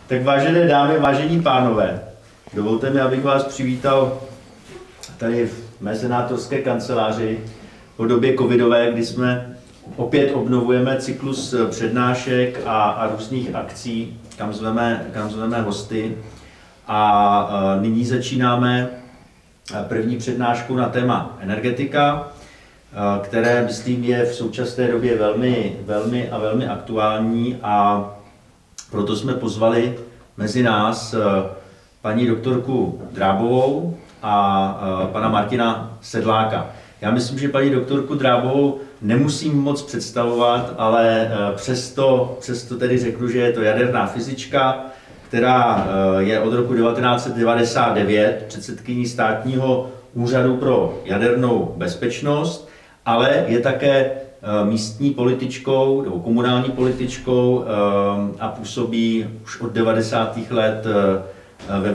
Tak vážené dámy, vážení pánové, dovolte mi, abych vás přivítal tady v mé senátorské kanceláři po době covidové, kdy jsme opět obnovujeme cyklus přednášek a různých akcí, kam zveme hosty. A nyní začínáme první přednášku na téma energetika, které, myslím, je v současné době velmi aktuální, a proto jsme pozvali mezi nás paní doktorku Drábovou a pana Martina Sedláka. Já myslím, že paní doktorku Drábovou nemusím moc představovat, ale přesto tedy řeknu, že je to jaderná fyzička, která je od roku 1999 předsedkyní Státního úřadu pro jadernou bezpečnost, ale je také místní političkou nebo komunální političkou a působí už od 90. let ve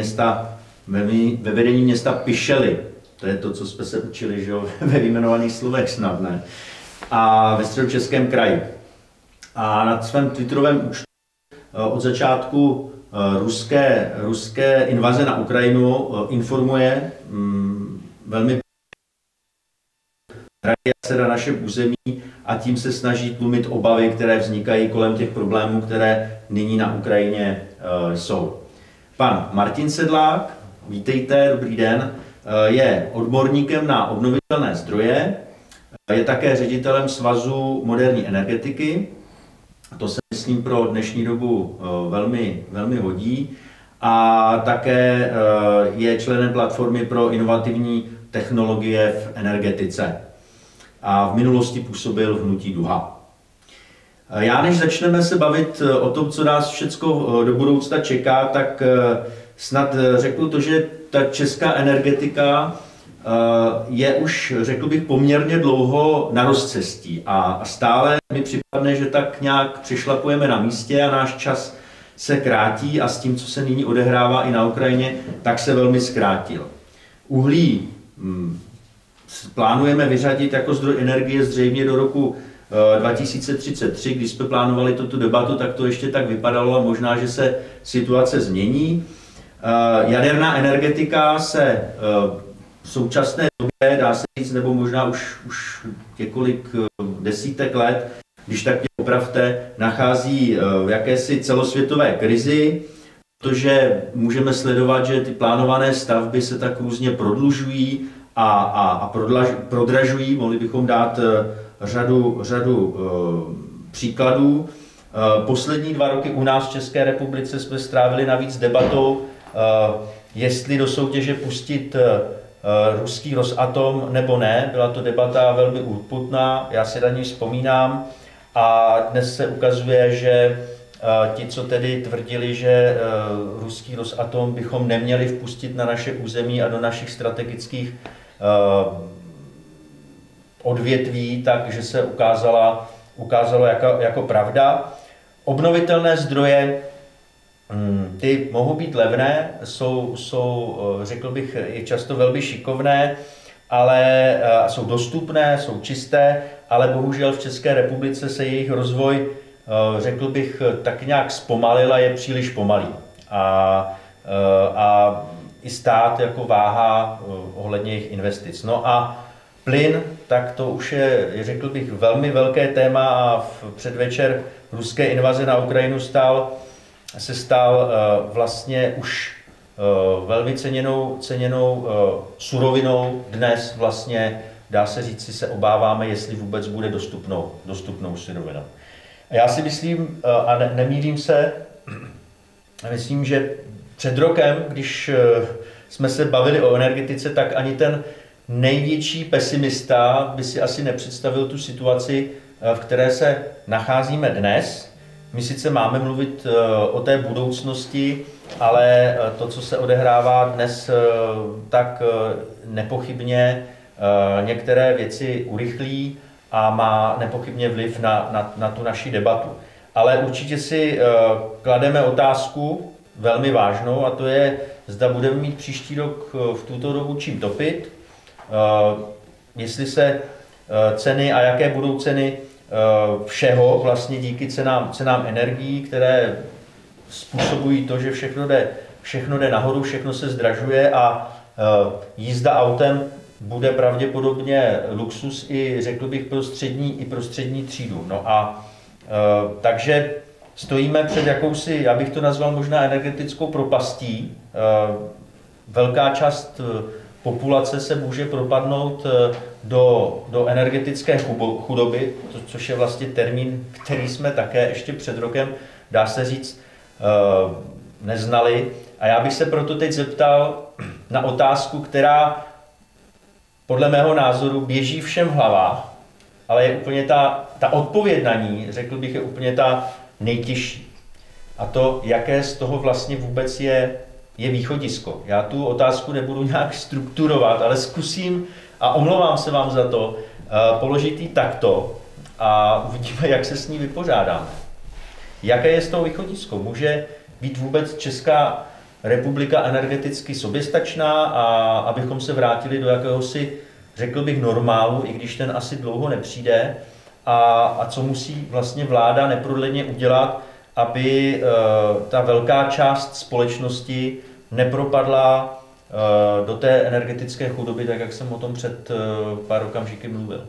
vedení města Pišely. To je to, co jsme se učili, že ve vyjmenovaných slovech snad, ne? A ve Středočeském kraji. A na svém twitterovém účtu od začátku ruské invaze na Ukrajinu informuje velmi radiace na našem území, a tím se snaží tlumit obavy, které vznikají kolem těch problémů, které nyní na Ukrajině jsou. Pan Martin Sedlák, vítejte, dobrý den, je odborníkem na obnovitelné zdroje, je také ředitelem Svazu moderní energetiky, to se myslím pro dnešní dobu velmi hodí, a také je členem platformy pro inovativní technologie v energetice a v minulosti působil v hnutí Duha. Já, než začneme se bavit o tom, co nás všecko do budoucna čeká, tak snad řeknu to, že ta česká energetika je už, řekl bych, poměrně dlouho na rozcestí a stále mi připadne, že tak nějak přešlapujeme na místě a náš čas se krátí, a s tím, co se nyní odehrává i na Ukrajině, tak se velmi zkrátil. Uhlí plánujeme vyřadit jako zdroj energie zřejmě do roku 2033. Když jsme plánovali tuto debatu, tak to ještě tak vypadalo, a možná, že se situace změní. Jaderná energetika se v současné době, dá se říct, nebo možná už několik desítek let, když tak mě opravte, nachází v jakési celosvětové krizi, protože můžeme sledovat, že ty plánované stavby se tak různě prodlužují a prodražují. Mohli bychom dát řadu příkladů. Poslední 2 roky u nás v České republice jsme strávili navíc debatou, jestli do soutěže pustit ruský Rosatom nebo ne. Byla to debata velmi urputná, já si na ní vzpomínám, a dnes se ukazuje, že ti, co tedy tvrdili, že ruský Rosatom bychom neměli vpustit na naše území a do našich strategických odvětví, takže se ukázalo jako pravda. Obnovitelné zdroje, ty mohou být levné, jsou řekl bych, i často velmi šikovné, ale jsou dostupné, jsou čisté, ale bohužel v České republice se jejich rozvoj, řekl bych, tak nějak zpomalil a je příliš pomalý. A i stát jako váhá ohledně jejich investic. No a plyn, tak to už je, řekl bych, velmi velké téma, a v předvečer ruské invaze na Ukrajinu se stal vlastně už velmi ceněnou surovinou. Dnes vlastně, dá se říct, si se obáváme, jestli vůbec bude dostupnou surovinou. A já si myslím, a nemýlím se, myslím, že před rokem, když jsme se bavili o energetice, tak ani ten největší pesimista by si asi nepředstavil tu situaci, v které se nacházíme dnes. My sice máme mluvit o té budoucnosti, ale to, co se odehrává dnes, tak nepochybně některé věci urychlí a má nepochybně vliv na tu naši debatu. Ale určitě si klademe otázku velmi vážnou, a to je, zda budeme mít příští rok v tuto dobu čím topit, jestli se ceny a jaké budou ceny všeho vlastně díky cenám energií, které způsobují to, že všechno jde nahoru, všechno se zdražuje a jízda autem bude pravděpodobně luxus i, řekl bych, pro střední třídu. No a takže stojíme před jakousi, já bych to nazval možná energetickou propastí. Velká část populace se může propadnout do energetické chudoby, což je vlastně termín, který jsme také ještě před rokem, dá se říct, neznali. A já bych se proto teď zeptal na otázku, která podle mého názoru běží všem v hlavách, ale je úplně ta odpověď na ní, řekl bych, je úplně ta nejtěžší. A to, jaké z toho vlastně vůbec je východisko. Já tu otázku nebudu nějak strukturovat, ale zkusím, a omlouvám se vám za to, položit ji takto a uvidíme, jak se s ní vypořádáme. Jaké je z toho východisko? Může být vůbec Česká republika energeticky soběstačná a abychom se vrátili do jakéhosi, řekl bych, normálu, i když ten asi dlouho nepřijde, a co musí vlastně vláda neprodleně udělat, aby ta velká část společnosti nepropadla do té energetické chudoby, tak jak jsem o tom před pár okamžiky mluvil.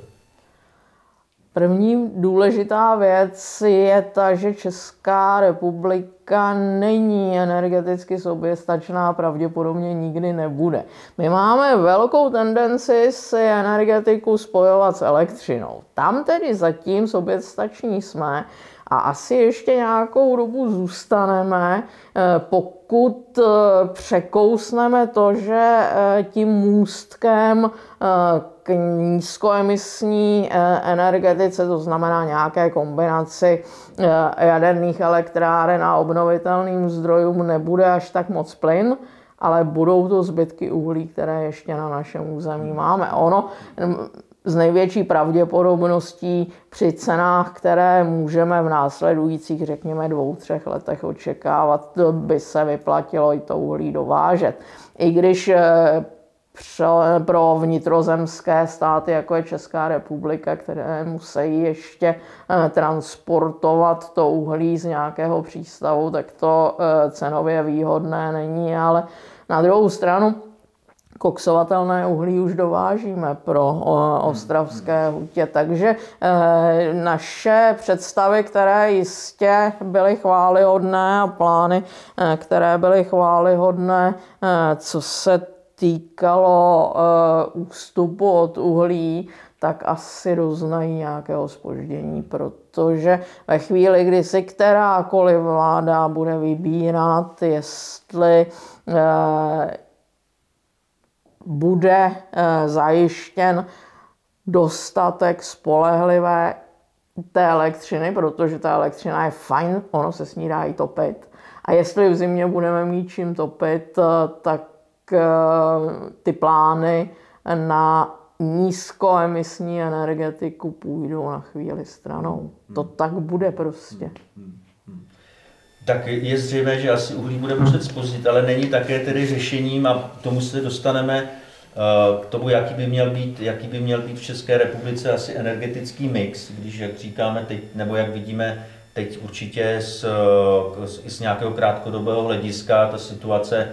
První důležitá věc je ta, že Česká republika není energeticky soběstačná, pravděpodobně nikdy nebude. My máme velkou tendenci si energetiku spojovat s elektřinou. Tam tedy zatím soběstační jsme a asi ještě nějakou dobu zůstaneme, pokud překousneme to, že tím můstkem k nízkoemisní energetice, to znamená nějaké kombinaci jaderných elektráren a obnovitelným zdrojům, nebude až tak moc plyn, ale budou to zbytky uhlí, které ještě na našem území máme. Ono z největší pravděpodobností při cenách, které můžeme v následujících, řekněme, 2-3 letech očekávat, by se vyplatilo i to uhlí dovážet. I když pro vnitrozemské státy, jako je Česká republika, které musí ještě transportovat to uhlí z nějakého přístavu, tak to cenově výhodné není, ale na druhou stranu koksovatelné uhlí už dovážíme pro ostravské hutě, takže naše představy, které jistě byly chvályhodné, a plány, které byly chvályhodné, co se týkalo ústupu od uhlí, tak asi doznají nějakého zpoždění, protože ve chvíli, kdy si kterákoliv vláda bude vybírat, jestli bude zajištěn dostatek spolehlivé té elektřiny, protože ta elektřina je fajn, ono se s ní dá i topit. A jestli v zimě budeme mít čím topit, tak ty plány na nízkoemisní energetiku půjdou na chvíli stranou. To tak bude prostě. Tak je zřejmé, že asi uhlí bude muset zpozdit, ale není také tedy řešením, a k tomu se dostaneme, k tomu, jaký by měl být v České republice asi energetický mix, když, jak říkáme teď, nebo jak vidíme teď určitě z nějakého krátkodobého hlediska, ta situace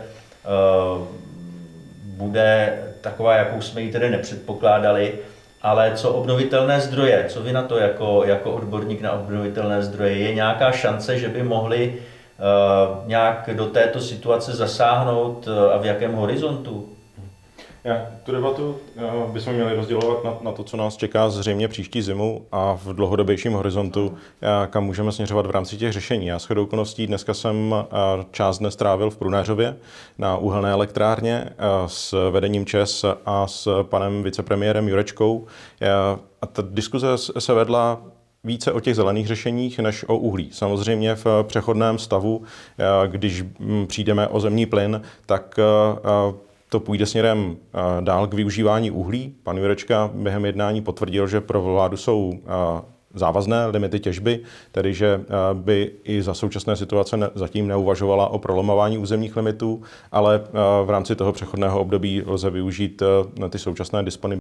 bude taková, jakou jsme ji tedy nepředpokládali. Ale co obnovitelné zdroje? Co vy na to jako odborník na obnovitelné zdroje? Je nějaká šance, že by mohli nějak do této situace zasáhnout a v jakém horizontu? Tu debatu bychom měli rozdělovat na to, co nás čeká zřejmě příští zimu a v dlouhodobějším horizontu, kam můžeme směřovat v rámci těch řešení. Já shodou okolností dneska jsem část dne strávil v Prunéřově na uhelné elektrárně s vedením ČEZ a s panem vicepremiérem Jurečkou. A ta diskuze se vedla více o těch zelených řešeních než o uhlí. Samozřejmě v přechodném stavu, když přijdeme o zemní plyn, tak to půjde směrem dál k využívání uhlí. Pan Jurečka během jednání potvrdil, že pro vládu jsou závazné limity těžby, tedy že by i za současné situace zatím neuvažovala o prolomování územních limitů, ale v rámci toho přechodného období lze využít ty současné disponibilní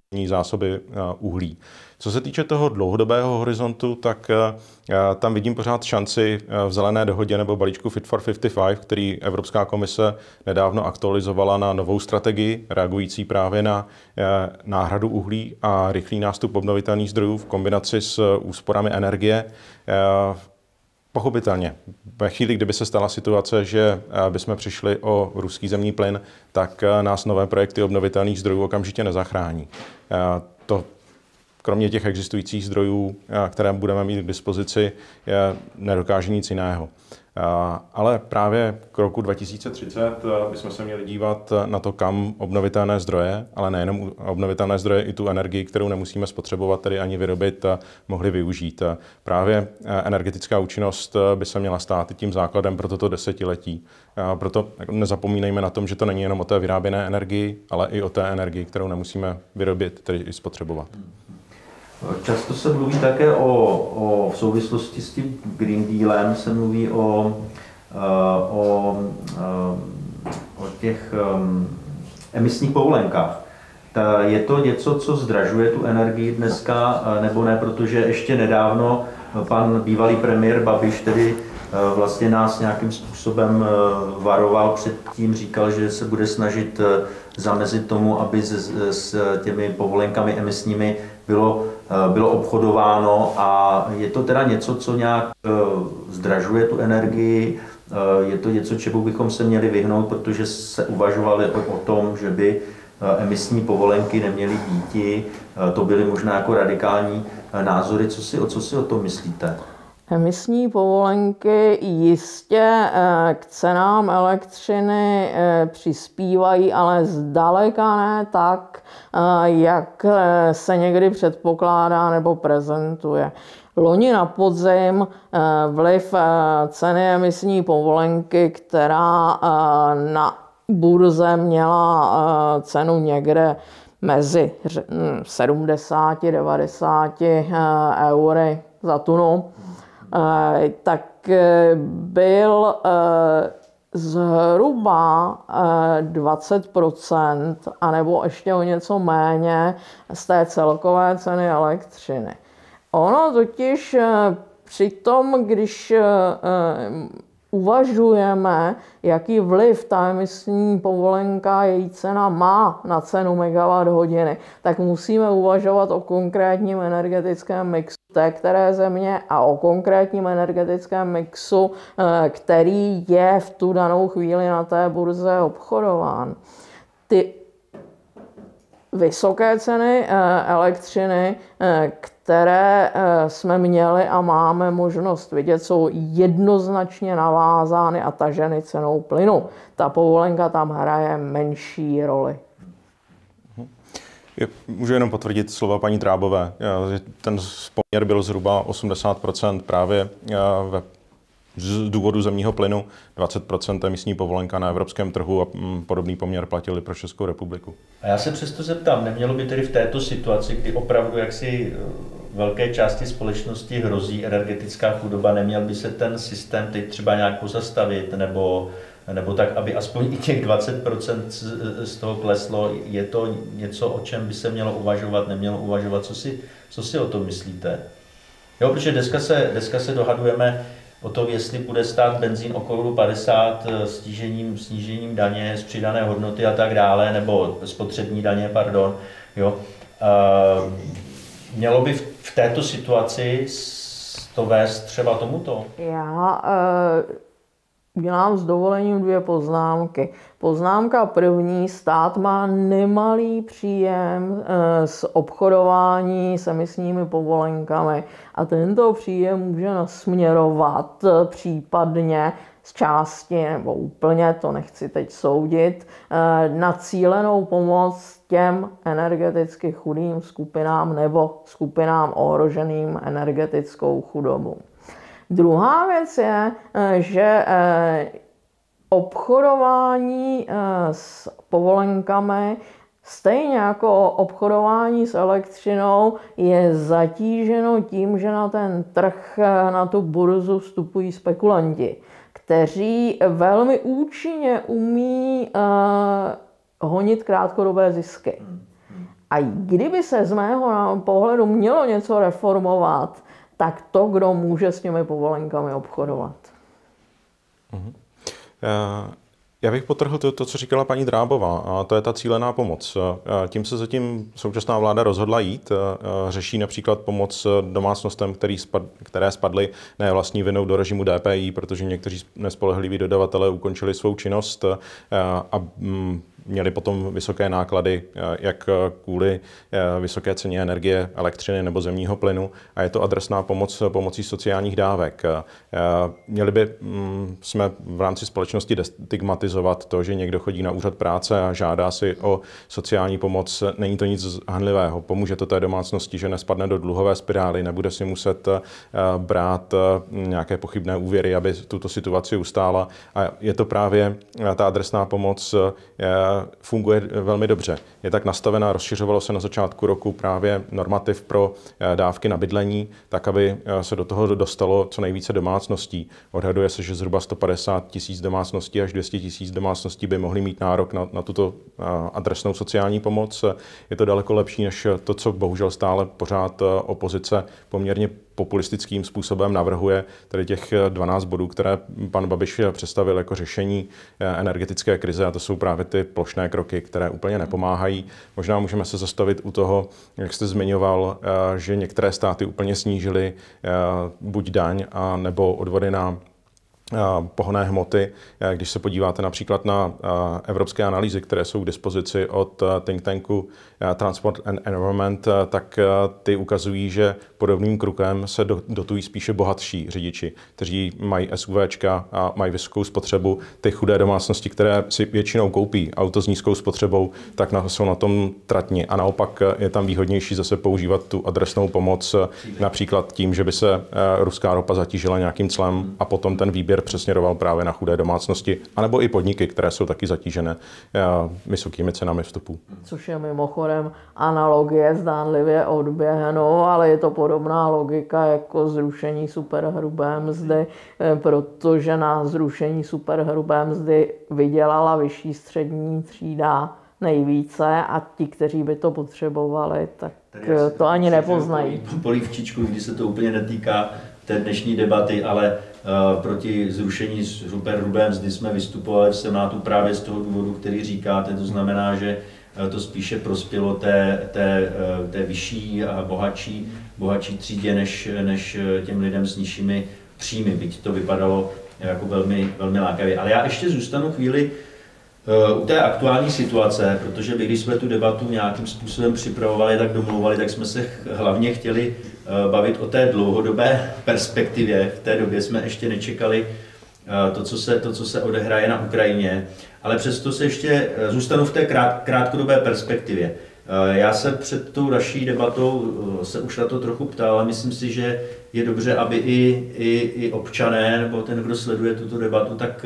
zásoby uhlí. Co se týče toho dlouhodobého horizontu, tak tam vidím pořád šanci v zelené dohodě nebo balíčku Fit for 55, který Evropská komise nedávno aktualizovala na novou strategii, reagující právě na náhradu uhlí a rychlý nástup obnovitelných zdrojů v kombinaci s úsporami energie. Pochopitelně, ve chvíli, kdyby se stala situace, že bychom přišli o ruský zemní plyn, tak nás nové projekty obnovitelných zdrojů okamžitě nezachrání. To kromě těch existujících zdrojů, které budeme mít k dispozici, nedokáže nic jiného. Ale právě k roku 2030 bychom se měli dívat na to, kam obnovitelné zdroje, ale nejenom obnovitelné zdroje, i tu energii, kterou nemusíme spotřebovat, tedy ani vyrobit, mohli využít. Právě energetická účinnost by se měla stát i tím základem pro toto desetiletí. Proto nezapomínejme na tom, že to není jenom o té vyráběné energii, ale i o té energii, kterou nemusíme vyrobit, tedy i spotřebovat. Často se mluví také v souvislosti s tím Green Dealem, se mluví o těch emisních povolenkách. Je to něco, co zdražuje tu energii dneska, nebo ne, protože ještě nedávno pan bývalý premiér Babiš tedy vlastně nás nějakým způsobem varoval před tím, říkal, že se bude snažit zamezit tomu, aby s těmi povolenkami emisními bylo obchodováno, a je to teda něco, co nějak zdražuje tu energii, je to něco, čemu bychom se měli vyhnout, protože se uvažovali o tom, že by emisní povolenky neměly býti, to byly možná jako radikální názory. Co si o tom myslíte? Emisní povolenky jistě k cenám elektřiny přispívají, ale zdaleka ne tak, jak se někdy předpokládá nebo prezentuje. Loni na podzim vliv ceny emisní povolenky, která na burze měla cenu někde mezi 70-90 eury za tunu, tak byl zhruba 20%, anebo ještě o něco méně z té celkové ceny elektřiny. Ono totiž přitom, když uvažujeme, jaký vliv ta emisní povolenka, její cena má na cenu megawatt-hodiny, tak musíme uvažovat o konkrétním energetickém mixu té které země a o konkrétním energetickém mixu, který je v tu danou chvíli na té burze obchodován. Ty vysoké ceny elektřiny, které jsme měli a máme možnost vidět, jsou jednoznačně navázány a taženy cenou plynu. Ta povolenka tam hraje menší roli. Můžu jenom potvrdit slova paní Drábové. Ten poměr byl zhruba 80% právě z důvodu zemního plynu, 20% emisní povolenka na evropském trhu a podobný poměr platili pro Českou republiku. A já se přesto zeptám, nemělo by tedy v této situaci, kdy opravdu jaksi velké části společnosti hrozí energetická chudoba, neměl by se ten systém teď třeba nějak pozastavit, nebo tak, aby aspoň i těch 20% z toho kleslo? Je to něco, o čem by se mělo uvažovat, nemělo uvažovat? Co si o tom myslíte? Jo, protože dneska se dohadujeme o tom, jestli bude stát benzín okolo 50 snížením daně z přidané hodnoty a tak dále, nebo spotřební daně, pardon. Jo. Mělo by v této situaci to vést třeba tomuto? Já udělám s dovolením 2 poznámky. Poznámka první, stát má nemalý příjem z obchodování s emisními povolenkami a tento příjem může nasměrovat případně z části nebo úplně, to nechci teď soudit, na cílenou pomoc těm energeticky chudým skupinám nebo skupinám ohroženým energetickou chudobou. Druhá věc je, že obchodování s povolenkami, stejně jako obchodování s elektřinou, je zatíženo tím, že na ten trh, na tu burzu vstupují spekulanti, kteří velmi účinně umí honit krátkodobé zisky. A kdyby se z mého pohledu mělo něco reformovat, tak to, kdo může s těmi povolenkami obchodovat. Já bych podtrhl to, co říkala paní Drábová, a to je ta cílená pomoc. Tím se zatím současná vláda rozhodla jít. Řeší například pomoc domácnostem, které spadly ne vlastní vinou do režimu DPI, protože někteří nespolehliví dodavatelé ukončili svou činnost a měli potom vysoké náklady, jak kvůli vysoké ceně energie, elektřiny nebo zemního plynu, a je to adresná pomoc pomocí sociálních dávek. Měli by jsme v rámci společnosti destigmatizovat to, že někdo chodí na úřad práce a žádá si o sociální pomoc. Není to nic hanlivého. Pomůže to té domácnosti, že nespadne do dluhové spirály, nebude si muset brát nějaké pochybné úvěry, aby tuto situaci ustála. A je to právě ta adresná pomoc, funguje velmi dobře. Je tak nastavená, rozšiřovalo se na začátku roku právě normativ pro dávky na bydlení, tak aby se do toho dostalo co nejvíce domácností. Odhaduje se, že zhruba 150 000 domácností až 200 000 domácností by mohly mít nárok na tuto adresnou sociální pomoc. Je to daleko lepší než to, co bohužel stále pořád opozice poměrně populistickým způsobem navrhuje, tedy těch 12 bodů, které pan Babiš představil jako řešení energetické krize, a to jsou právě ty plošné kroky, které úplně nepomáhají. Možná můžeme se zastavit u toho, jak jste zmiňoval, že některé státy úplně snížily buď daň, a nebo odvody na pohonné hmoty. Když se podíváte například na evropské analýzy, které jsou k dispozici od think tanku Transport and Environment, tak ty ukazují, že podobným krokem se dotují spíše bohatší řidiči, kteří mají SUVčka a mají vysokou spotřebu. Ty chudé domácnosti, které si většinou koupí auto s nízkou spotřebou, tak jsou na tom tratni. A naopak je tam výhodnější zase používat tu adresnou pomoc, například tím, že by se ruská ropa zatížila nějakým clem a potom ten výběr přesměroval právě na chudé domácnosti, anebo i podniky, které jsou taky zatížené vysokými cenami vstupů. Což je mimochodem analogie zdánlivě odběhnou, ale je to podobná logika jako zrušení superhrubé mzdy, protože na zrušení superhrubé mzdy vydělala vyšší střední třída nejvíce a ti, kteří by to potřebovali, tak to ani nepoznají. Polívčičku, když se to úplně netýká té dnešní debaty, ale proti zrušení superhrubé mzdy jsme vystupovali v Senátu právě z toho důvodu, který říkáte. To znamená, že to spíše prospělo té vyšší a bohatší třídě, než těm lidem s nižšími příjmy, byť to vypadalo jako velmi, velmi lákavě. Ale já ještě zůstanu chvíli u té aktuální situace, protože my, když jsme tu debatu nějakým způsobem připravovali, tak domlouvali, tak jsme se hlavně chtěli bavit o té dlouhodobé perspektivě. V té době jsme ještě nečekali to, co se odehraje na Ukrajině, ale přesto se ještě zůstanu v té krátkodobé perspektivě. Já se před tou naší debatou se už na to trochu ptal, ale myslím si, že je dobře, aby i občané, nebo ten, kdo sleduje tuto debatu, tak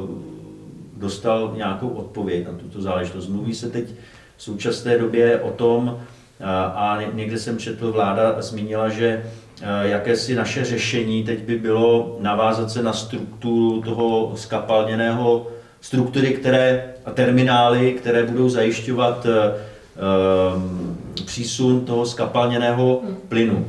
dostal nějakou odpověď na tuto záležitost. Mluví se teď v současné době o tom, a někde jsem četl, vláda zmínila, že jakési naše řešení teď by bylo navázat se na strukturu toho skapalněného, struktury, a terminály, které budou zajišťovat přísun toho skapalněného plynu.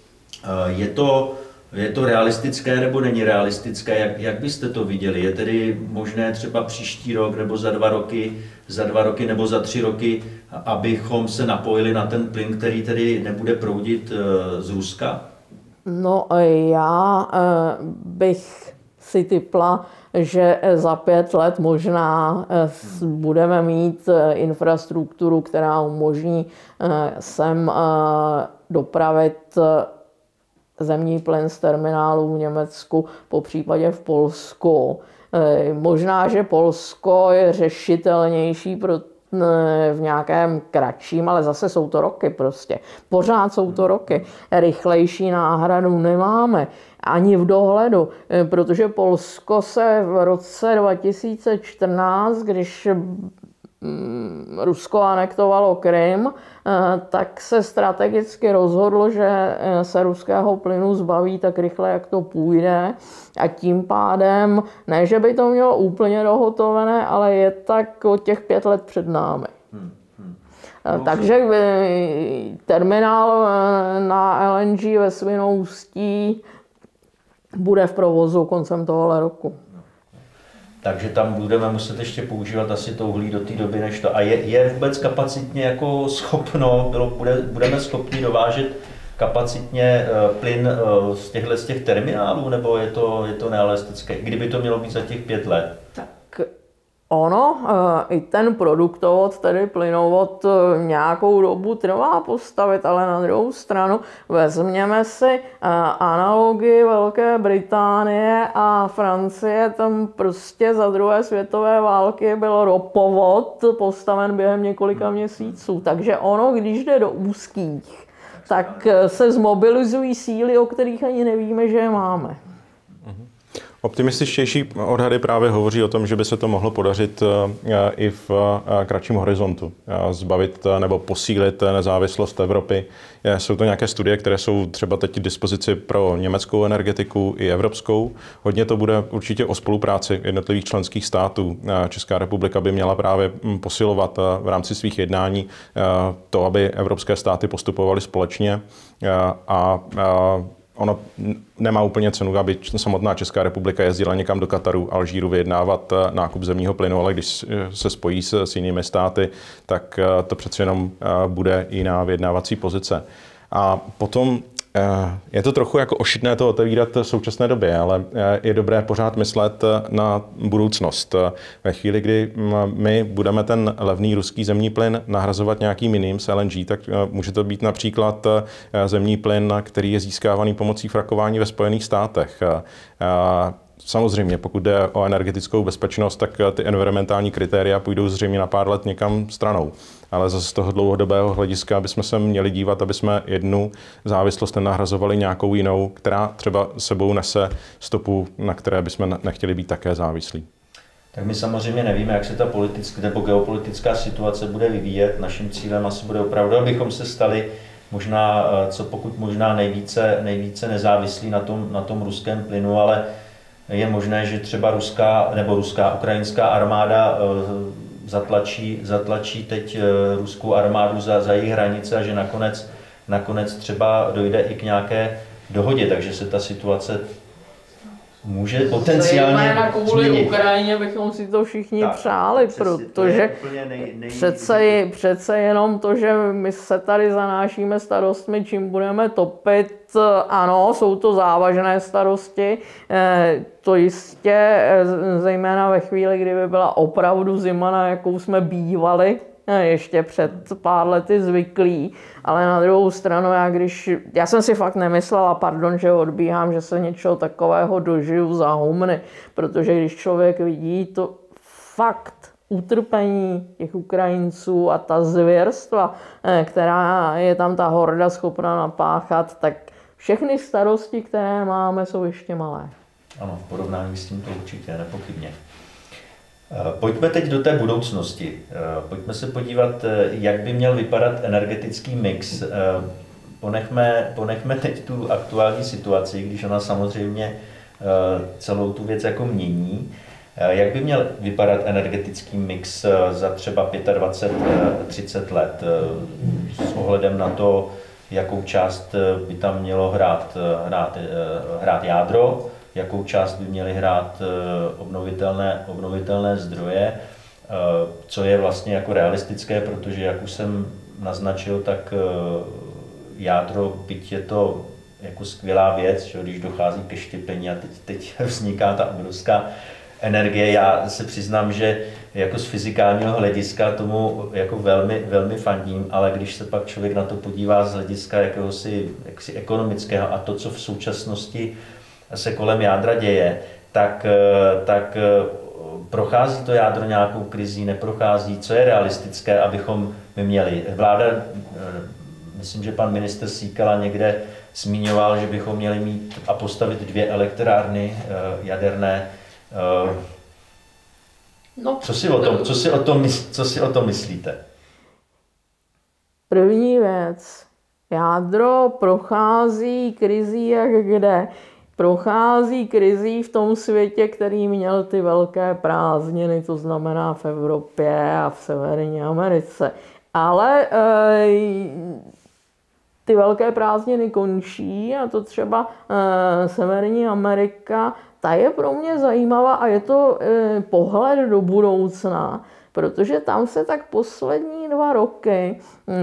Je to realistické nebo není realistické? Jak byste to viděli? Je tedy možné třeba příští rok nebo za 2 roky nebo za 3 roky, abychom se napojili na ten plyn, který tedy nebude proudit z Ruska? No, já bych si tipla, že za 5 let možná budeme mít infrastrukturu, která umožní sem dopravit zemní plyn z terminálů v Německu, po případě v Polsku. Možná, že Polsko je řešitelnější v nějakém kratším, ale zase jsou to roky prostě. Pořád jsou to roky. Rychlejší náhradu nemáme. Ani v dohledu, protože Polsko se v roce 2014, když Rusko anektovalo Krym, tak se strategicky rozhodlo, že se ruského plynu zbaví tak rychle, jak to půjde, a tím pádem, ne, že by to mělo úplně dohotovené, ale je tak o těch 5 let před námi. Takže terminál na LNG ve Svinoustí bude v provozu koncem tohoto roku. Takže tam budeme muset ještě používat asi to uhlí do té doby, než to. A je vůbec kapacitně jako schopno, budeme schopni dovážet kapacitně plyn z těch terminálů, nebo je to nerealistické, kdyby to mělo být za těch 5 let? Tak ono, i ten produktovod, tedy plynovod, nějakou dobu trvá postavit, ale na druhou stranu vezměme si analogii Velké Británie a Francie, tam prostě za druhé světové války byl ropovod postaven během několika měsíců. Takže ono, když jde do úzkých, tak se zmobilizují síly, o kterých ani nevíme, že je máme. Optimističtější odhady právě hovoří o tom, že by se to mohlo podařit i v kratším horizontu. Zbavit nebo posílit nezávislost Evropy. Jsou to nějaké studie, které jsou třeba teď k dispozici pro německou energetiku i evropskou. Hodně to bude určitě o spolupráci jednotlivých členských států. Česká republika by měla právě posilovat v rámci svých jednání to, aby evropské státy postupovaly společně a ono nemá úplně cenu, aby samotná Česká republika jezdila někam do Kataru, Alžíru vyjednávat nákup zemního plynu, ale když se spojí s jinými státy, tak to přece jenom bude jiná vyjednávací pozice. A potom je to trochu jako ošidné to otevírat v současné době, ale je dobré pořád myslet na budoucnost. Ve chvíli, kdy my budeme ten levný ruský zemní plyn nahrazovat nějakým jiným s LNG, tak může to být například zemní plyn, který je získávaný pomocí frakování ve Spojených státech. Samozřejmě, pokud jde o energetickou bezpečnost, tak ty environmentální kritéria půjdou zřejmě na pár let někam stranou. Ale zase z toho dlouhodobého hlediska bychom se měli dívat, aby jsme jednu závislost nenahrazovali nějakou jinou, která třeba sebou nese stopu, na které bychom nechtěli být také závislí. Tak my samozřejmě nevíme, jak se ta politická nebo geopolitická situace bude vyvíjet. Naším cílem asi bude opravdu, abychom se stali možná, co pokud možná nejvíce nezávislí na tom ruském plynu, ale je možné, že třeba ukrajinská armáda zatlačí teď ruskou armádu za její hranice a že nakonec třeba dojde i k nějaké dohodě, takže se ta situace může potenciálně kvůli Ukrajině bychom si to všichni přáli, protože přece jenom to, že my se tady zanášíme starostmi, čím budeme topit, ano, jsou to závažné starosti, to jistě, zejména ve chvíli, kdyby byla opravdu zima, na jakou jsme bývali, ještě před pár lety zvyklí, ale na druhou stranu, já jsem si fakt nemyslela, pardon, že odbíhám, že se něčeho takového dožiju za humny, protože když člověk vidí to fakt utrpení těch Ukrajinců a ta zvěrstva, která je tam ta horda schopna napáchat, tak všechny starosti, které máme, jsou ještě malé. Ano, v porovnání s tím to určitě, nepochybně. Pojďme teď do té budoucnosti. Pojďme se podívat, jak by měl vypadat energetický mix. Ponechme teď tu aktuální situaci, když ona samozřejmě celou tu věc jako mění. Jak by měl vypadat energetický mix za třeba 25-30 let s ohledem na to, jakou část by tam mělo hrát jádro, jakou část by měly hrát obnovitelné zdroje, co je vlastně jako realistické, protože jak už jsem naznačil, tak jádro, byť je to jako skvělá věc, že když dochází ke štěpení a teď vzniká ta obrovská energie. Já se přiznám, že jako z fyzikálního hlediska tomu jako velmi, velmi fandím, ale když se pak člověk na to podívá z hlediska jakéhosi ekonomického a to, co v současnosti se kolem jádra děje, tak prochází to jádro nějakou krizí, neprochází, co je realistické, abychom my měli. Vláda, myslím, že pan ministr Síkela někde zmiňoval, že bychom měli mít a postavit 2 elektrárny jaderné. No, co si o tom myslíte? První věc. Jádro prochází krizí jak kde. Prochází krizí v tom světě, který měl ty velké prázdniny, to znamená v Evropě a v Severní Americe. Ale ty velké prázdniny končí a to třeba Severní Amerika, ta je pro mě zajímavá a je to pohled do budoucna, protože tam se tak poslední 2 roky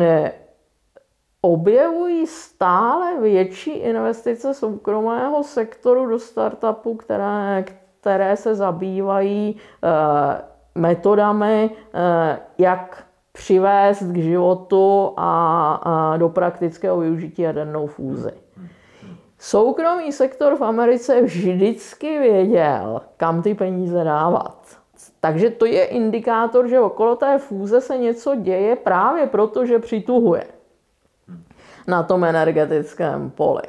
objevují stále větší investice soukromého sektoru do startupů, které se zabývají metodami, jak přivést k životu a do praktického využití jadernou fúzi. Soukromý sektor v Americe vždycky věděl, kam ty peníze dávat. Takže to je indikátor, že okolo té fúze se něco děje právě proto, že přituhuje na tom energetickém poli.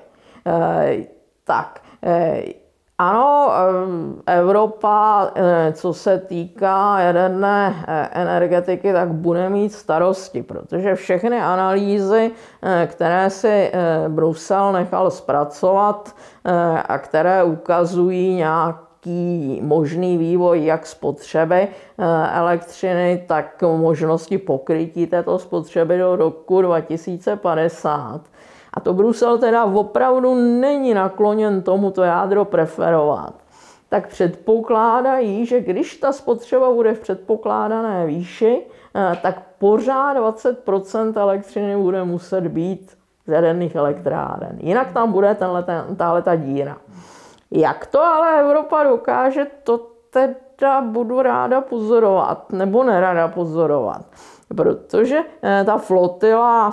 Ano, Evropa, co se týká jaderné energetiky, tak bude mít starosti, protože všechny analýzy, které si Brusel nechal zpracovat a které ukazují nějaký možný vývoj jak spotřeby elektřiny, tak možnosti pokrytí této spotřeby do roku 2050. A to Brusel teda opravdu není nakloněn tomuto jádro preferovat. Tak předpokládají, že když ta spotřeba bude v předpokládané výši, tak pořád 20% elektřiny bude muset být z jaderných elektráren. Jinak tam bude tahleta díra. Jak to ale Evropa dokáže, to teda budu ráda pozorovat, nebo nerada pozorovat. Protože ta flotila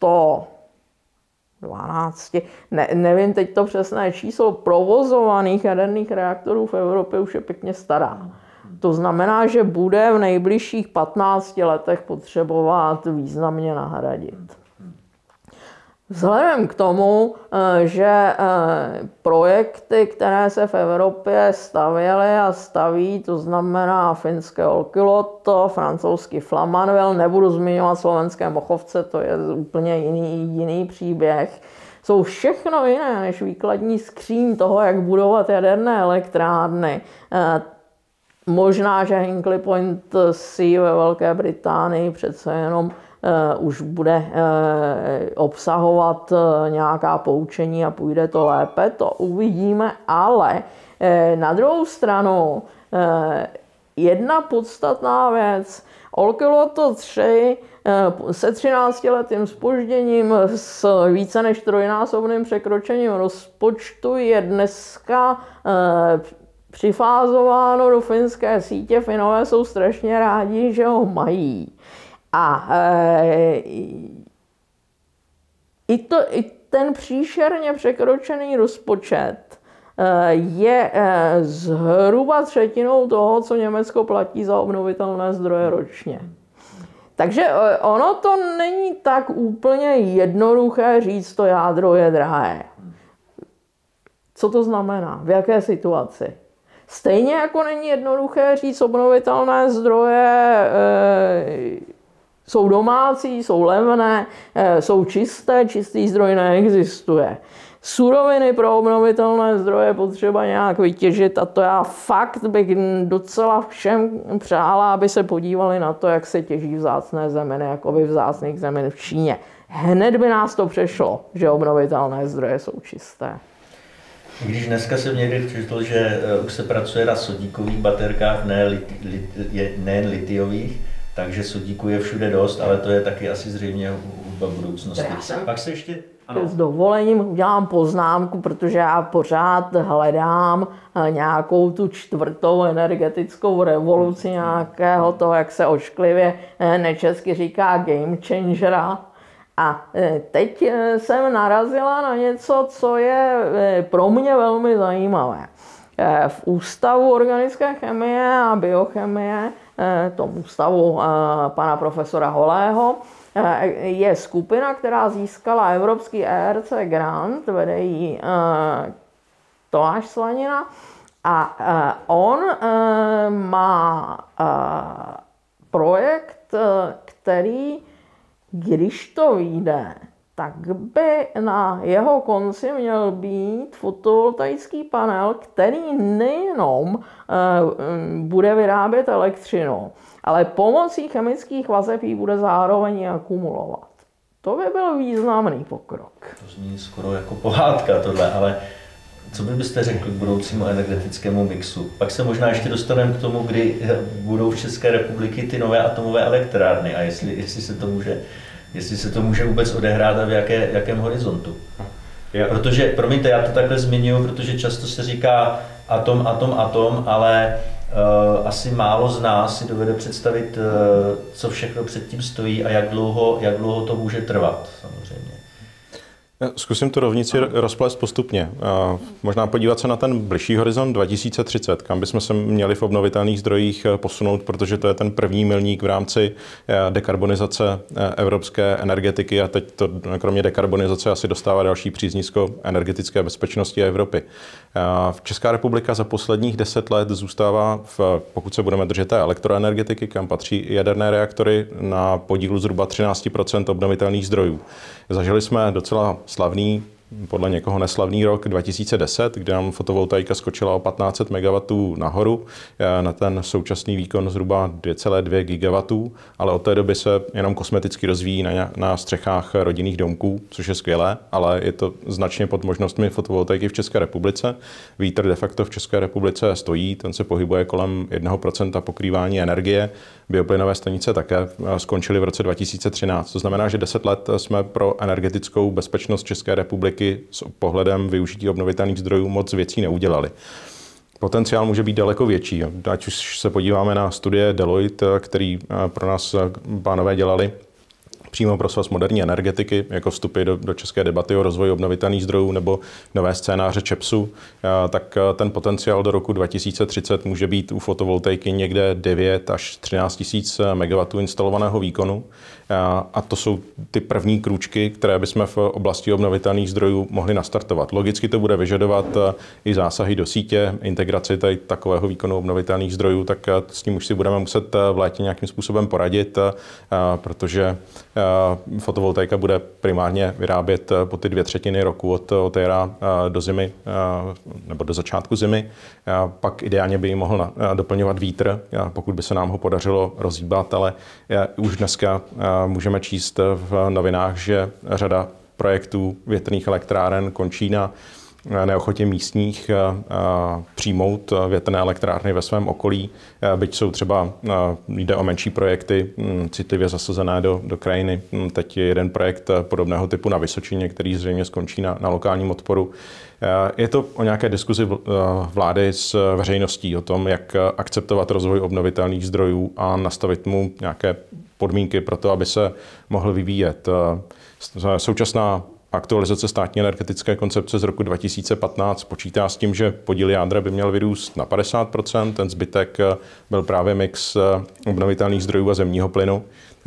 112, nevím teď to přesné číslo provozovaných jaderných reaktorů v Evropě už je pěkně stará. To znamená, že bude v nejbližších 15 letech potřebovat významně nahradit. Vzhledem k tomu, že projekty, které se v Evropě stavěly a staví, to znamená finské Olkiluoto, francouzský Flamanville, nebudu zmiňovat slovenské Mochovce, to je úplně jiný příběh, jsou všechno jiné než výkladní skříň toho, jak budovat jaderné elektrárny. Možná, že Hinkley Point C ve Velké Británii přece jenom už bude obsahovat nějaká poučení a půjde to lépe, to uvidíme, ale na druhou stranu jedna podstatná věc, Olkiluoto 3 se 13letým zpožděním s více než 3násobným překročením rozpočtu je dneska přifázováno do finské sítě. Finové jsou strašně rádi, že ho mají. A i ten příšerně překročený rozpočet je zhruba 1/3 toho, co Německo platí za obnovitelné zdroje ročně. Takže ono to není tak úplně jednoduché říct, to jádro je drahé. Co to znamená? V jaké situaci? Stejně jako není jednoduché říct, obnovitelné zdroje jsou domácí, jsou levné, jsou čisté, čistý zdroj neexistuje. Suroviny pro obnovitelné zdroje potřeba nějak vytěžit a to já fakt bych docela všem přála, aby se podívali na to, jak se těží vzácné zeminy, jako by vzácných zemin v Číně. Hned by nás to přešlo, že obnovitelné zdroje jsou čisté. Když dneska jsem někdy četl, že už se pracuje na sodíkových baterkách, nejen litiových, takže sodíku je všude dost, ale to je taky asi zřejmě hudba budoucnosti. Pak se ještě... Ano. S dovolením udělám poznámku, protože já pořád hledám nějakou tu 4. energetickou revoluci, nějakého toho, jak se ošklivě nečesky říká game changera. A teď jsem narazila na něco, co je pro mě velmi zajímavé. V Ústavu organické chemie a biochemie, tom ústavu pana profesora Holého, je skupina, která získala evropský ERC grant, vede ji Tomáš Slanina, a on má projekt, který, když to vyjde, tak by na jeho konci měl být fotovoltaický panel, který nejenom bude vyrábět elektřinu, ale pomocí chemických vazeb ji bude zároveň akumulovat. To by byl významný pokrok. To zní skoro jako pohádka tohle, ale co byste řekl k budoucímu energetickému mixu? Pak se možná ještě dostaneme k tomu, kdy budou v České republiky ty nové atomové elektrárny a jestli se to může vůbec odehrát a v jakém horizontu. Protože, promiňte, já to takhle zmiňuji, protože často se říká atom, ale asi málo z nás si dovede představit, co všechno předtím stojí a jak dlouho to může trvat, samozřejmě. Zkusím tu rovnici rozplést postupně. Možná podívat se na ten bližší horizont 2030, kam bychom se měli v obnovitelných zdrojích posunout, protože to je ten první milník v rámci dekarbonizace evropské energetiky a teď to kromě dekarbonizace asi dostává další příznisko energetické bezpečnosti Evropy. Česká republika za posledních 10 let zůstává, pokud se budeme držet té elektroenergetiky, kam patří jaderné reaktory, na podílu zhruba 13% obnovitelných zdrojů. Zažili jsme docela slavný, podle někoho neslavný rok 2010, kdy nám fotovoltaika skočila o 1500 MW nahoru na ten současný výkon zhruba 2,2 GW, ale od té doby se jenom kosmeticky rozvíjí na střechách rodinných domků, což je skvělé, ale je to značně pod možnostmi fotovoltaiky v České republice. Vítr de facto v České republice stojí, ten se pohybuje kolem 1% pokrývání energie. Bioplynové stanice také skončily v roce 2013. To znamená, že 10 let jsme pro energetickou bezpečnost České republiky s pohledem využití obnovitelných zdrojů moc věcí neudělali. Potenciál může být daleko větší. Ať už se podíváme na studie Deloitte, který pro nás pánové dělali přímo pro Svaz moderní energetiky, jako vstupy do české debaty o rozvoji obnovitelných zdrojů nebo nové scénáře ČEPSu, tak ten potenciál do roku 2030 může být u fotovoltaiky někde 9 až 13 tisíc MW instalovaného výkonu. A to jsou ty první krůčky, které bychom v oblasti obnovitelných zdrojů mohli nastartovat. Logicky to bude vyžadovat i zásahy do sítě, integraci takového výkonu obnovitelných zdrojů, tak s tím už si budeme muset v létě nějakým způsobem poradit, protože fotovoltaika bude primárně vyrábět po ty 2/3 roku od jara do zimy nebo do začátku zimy. Pak ideálně by ji mohl doplňovat vítr, pokud by se nám ho podařilo rozhýbat, ale už dneska můžeme číst v novinách, že řada projektů větrných elektráren končí na neochotě místních přijmout větrné elektrárny ve svém okolí, byť jsou třeba, jde o menší projekty, citlivě zasazené do krajiny. Teď je jeden projekt podobného typu na Vysočině, který zřejmě skončí na lokálním odporu. Je to o nějaké diskuzi vlády s veřejností o tom, jak akceptovat rozvoj obnovitelných zdrojů a nastavit mu nějaké podmínky pro to, aby se mohl vyvíjet. Současná aktualizace státní energetické koncepce z roku 2015 počítá s tím, že podíl jádra by měl vyrůst na 50%, ten zbytek byl právě mix obnovitelných zdrojů a zemního plynu.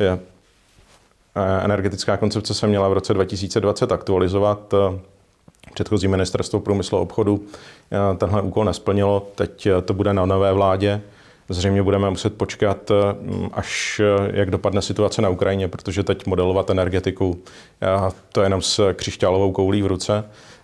Energetická koncepce se měla v roce 2020 aktualizovat. Předchozí ministerstvo průmyslu a obchodu tenhle úkol nesplnilo, teď to bude na nové vládě. Zřejmě budeme muset počkat, až jak dopadne situace na Ukrajině, protože teď modelovat energetiku, to je jenom s křišťálovou koulí v ruce.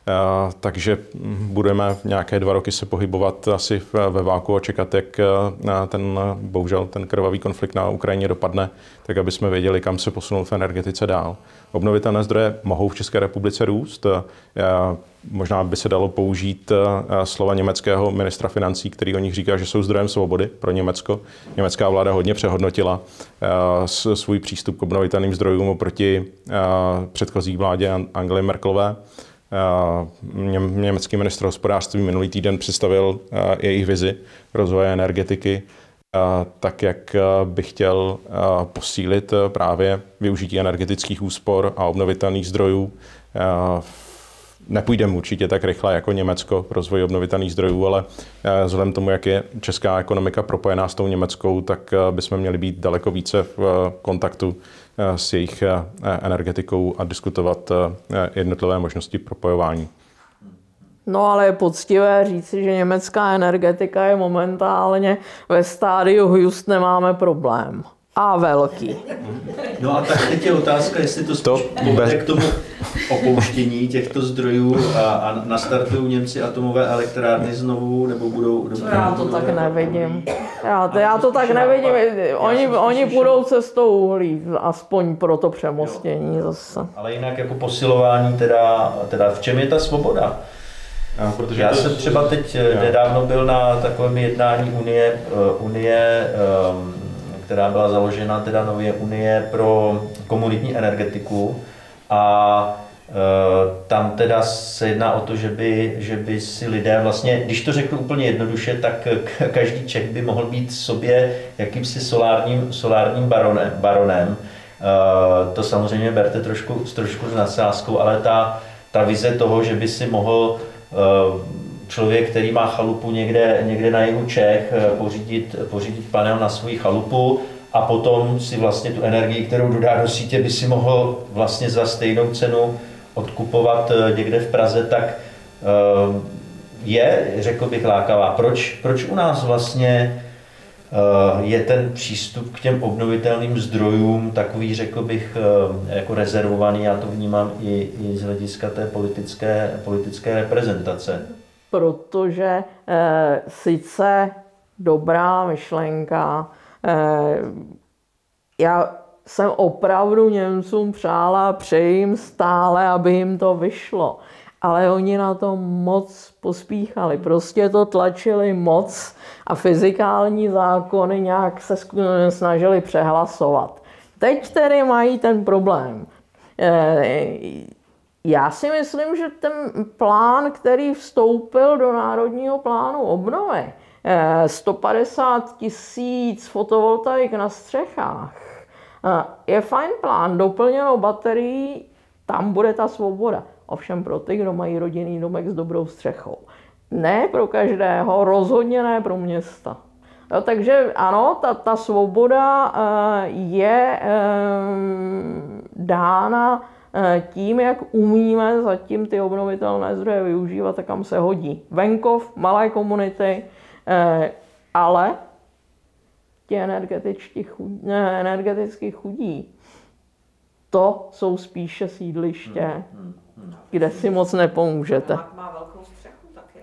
Takže budeme nějaké 2 roky se pohybovat asi ve váku a čekat, jak bohužel ten krvavý konflikt na Ukrajině dopadne, tak aby jsme věděli, kam se posunout v energetice dál. Obnovitelné zdroje mohou v České republice růst. Možná by se dalo použít slova německého ministra financí, který o nich říká, že jsou zdrojem svobody pro Německo. Německá vláda hodně přehodnotila svůj přístup k obnovitelným zdrojům oproti předchozí vládě Angely Merkelové. Německý ministr hospodářství minulý týden představil jejich vizi rozvoje energetiky, tak jak by chtěl posílit právě využití energetických úspor a obnovitelných zdrojů. Nepůjdeme určitě tak rychle jako Německo v rozvoji obnovitelných zdrojů, ale vzhledem tomu, jak je česká ekonomika propojená s tou německou, tak bychom měli být daleko více v kontaktu s jejich energetikou a diskutovat jednotlivé možnosti propojování. No ale je poctivé říci, že německá energetika je momentálně ve stádiu just nemáme problém. A velký. No a tak teď je otázka, jestli to povede k tomu opouštění těchto zdrojů a nastartují Němci atomové elektrárny znovu, nebo budou... Já to tak nevidím. Já to tak nevidím. Oni půjdou cestou uhlí, aspoň pro to přemostění zase. Ale jinak jako posilování, teda v čem je ta svoboda? Já jsem třeba teď nedávno byl na takovém jednání Unie, která byla založena teda nově Unie pro komunitní energetiku, a tam teda se jedná o to, že by si lidé vlastně, když to řeknu úplně jednoduše, tak každý Čech by mohl být sobě jakýmsi solárním baronem. To samozřejmě berte trošku s nadsázkou, ale ta vize toho, že by si mohl člověk, který má chalupu někde na jihu Čech, pořídit panel na svoji chalupu a potom si vlastně tu energii, kterou dodá do sítě, by si mohl vlastně za stejnou cenu odkupovat někde v Praze, tak je, řekl bych, lákavá. Proč u nás vlastně je ten přístup k těm obnovitelným zdrojům takový, řekl bych, jako rezervovaný? Já to vnímám i z hlediska té politické reprezentace. Protože sice dobrá myšlenka, já jsem opravdu Němcům přála, přeji jim stále, aby jim to vyšlo. Ale oni na to moc pospíchali, prostě to tlačili moc a fyzikální zákony nějak se snažili přehlasovat. Teď tedy mají ten problém. Já si myslím, že ten plán, který vstoupil do Národního plánu obnovy, 150 000 fotovoltaik na střechách, je fajn plán, doplněno baterií, tam bude ta svoboda. Ovšem pro ty, kdo mají rodinný domek s dobrou střechou. Ne pro každého, rozhodně ne pro města. Jo, takže ano, ta svoboda je dána tím, jak umíme zatím ty obnovitelné zdroje využívat a kam se hodí. Venkov, malé komunity, ale ti energeticky chudí, to jsou spíše sídliště, kde si moc nepomůžete. Má velkou střechu taky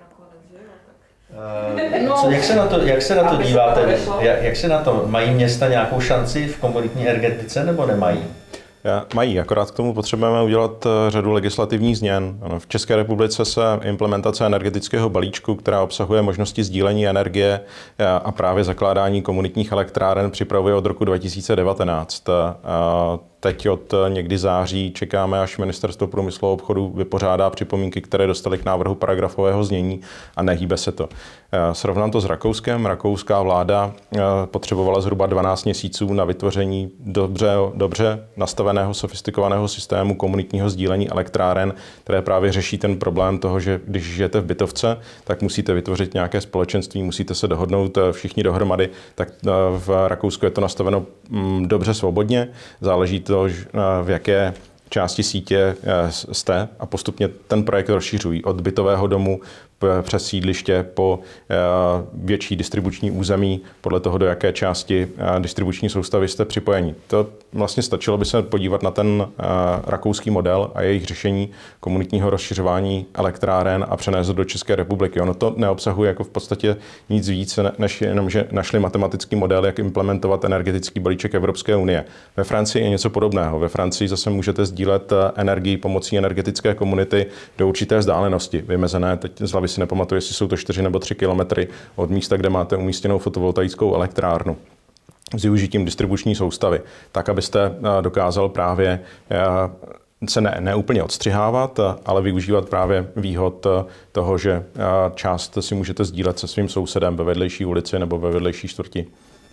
nakonec, jo? Jak se na to díváte? Jak se na to? Mají města nějakou šanci v komunitní energetice nebo nemají? Mají, akorát k tomu potřebujeme udělat řadu legislativních změn. V České republice se implementace energetického balíčku, která obsahuje možnosti sdílení energie a právě zakládání komunitních elektráren, připravuje od roku 2019. Teď od někdy září čekáme, až Ministerstvo průmyslu a obchodu vypořádá připomínky, které dostaly k návrhu paragrafového znění, a nehýbe se to. Srovnám to s Rakouskem. Rakouská vláda potřebovala zhruba 12 měsíců na vytvoření dobře nastaveného, sofistikovaného systému komunitního sdílení elektráren, které právě řeší ten problém toho, že když žijete v bytovce, tak musíte vytvořit nějaké společenství, musíte se dohodnout všichni dohromady. Tak v Rakousku je to nastaveno dobře svobodně, záleží to, v jaké části sítě jste, a postupně ten projekt rozšiřují od bytového domu přes sídliště po větší distribuční území, podle toho, do jaké části distribuční soustavy jste připojeni. To vlastně stačilo by se podívat na ten rakouský model a jejich řešení komunitního rozšiřování elektráren a přenést do České republiky. Ono to neobsahuje jako v podstatě nic víc, než jenom, že našli matematický model, jak implementovat energetický balíček Evropské unie. Ve Francii je něco podobného. Ve Francii zase můžete sdílet energii pomocí energetické komunity do určité vzdálenosti, vymezené, teď z hlavy si nepamatuju, jestli jsou to 4 nebo 3 kilometry od místa, kde máte umístěnou fotovoltaickou elektrárnu s využitím distribuční soustavy, tak, abyste dokázal právě se ne úplně odstřihávat, ale využívat právě výhod toho, že část si můžete sdílet se svým sousedem ve vedlejší ulici nebo ve vedlejší čtvrti.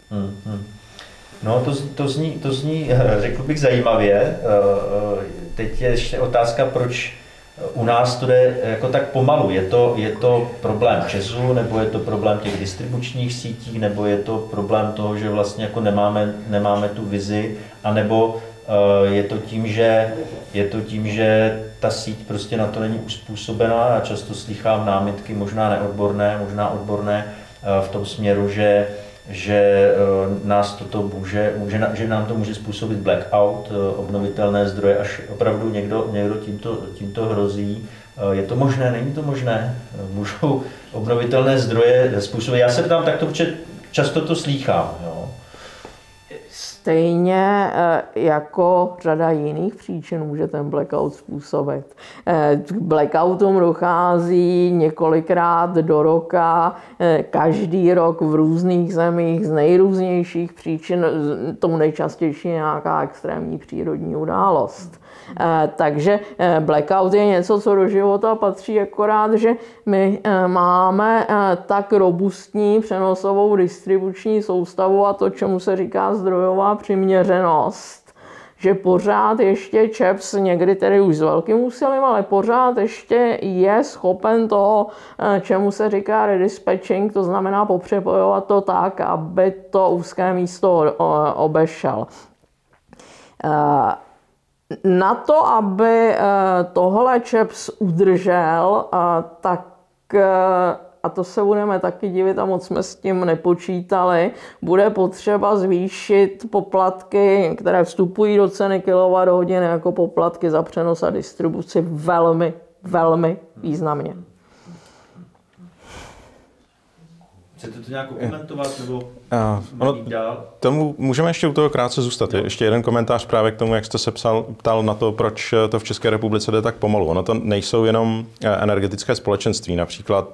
No, to zní, řekl bych, zajímavě. Teď je ještě otázka, proč u nás to jde jako tak pomalu. Je to problém ČEZu, nebo je to problém těch distribučních sítí, nebo je to problém toho, že vlastně jako nemáme tu vizi, anebo je to tím, že ta síť prostě na to není uspůsobená. A často slýchám námitky, možná neodborné, možná odborné, v tom směru, že nás toto že nám to může způsobit blackout, obnovitelné zdroje, až opravdu někdo tímto hrozí. Je to možné, není to možné? Můžou obnovitelné zdroje způsobit? Já se ptám takto, protože často to slýchám. Jo. Stejně jako řada jiných příčin může ten blackout způsobit. K blackoutům dochází několikrát do roka, každý rok v různých zemích z nejrůznějších příčin, tomu nejčastější nějaká extrémní přírodní událost. Takže blackout je něco, co do života patří, akorát, že my máme tak robustní přenosovou distribuční soustavu a to, čemu se říká zdrojová přiměřenost, že pořád ještě ČEPS, někdy tedy už s velkým úsilím, ale pořád ještě je schopen toho, čemu se říká redispatching, to znamená popřepojovat to tak, aby to úzké místo obešel. Na to, aby tohle ČEPS udržel, tak a to se budeme taky divit a moc jsme s tím nepočítali, bude potřeba zvýšit poplatky, které vstupují do ceny kWh jako poplatky za přenos a distribuci velmi, velmi významně. Chcete to nějak komentovat nebo dál? Tomu můžeme ještě u toho krátce zůstat. No. Ještě jeden komentář právě k tomu, jak jste se ptal na to, proč to v České republice jde tak pomalu. Ono to nejsou jenom energetické společenství. Například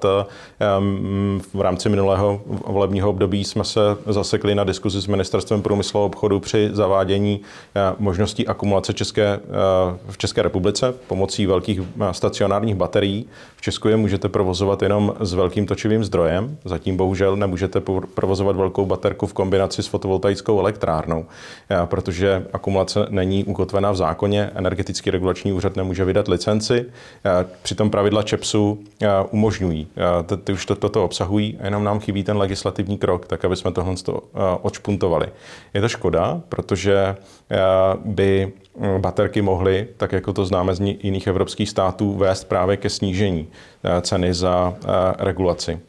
v rámci minulého volebního období jsme se zasekli na diskuzi s Ministerstvem průmyslu a obchodu při zavádění možností akumulace v České republice pomocí velkých stacionárních baterií. V Česku je můžete provozovat jenom s velkým točivým zdrojem. Zatím bohužel nemůžete provozovat velkou baterku v kombinaci s fotovoltaickou elektrárnou, protože akumulace není ukotvená v zákoně, Energetický regulační úřad nemůže vydat licenci, přitom pravidla ČEPSu umožňují. Ty už toto obsahují a jenom nám chybí ten legislativní krok, tak aby jsme tohle odšpuntovali. Je to škoda, protože by baterky mohly, tak jako to známe z jiných evropských států, vést právě ke snížení ceny za regulaci.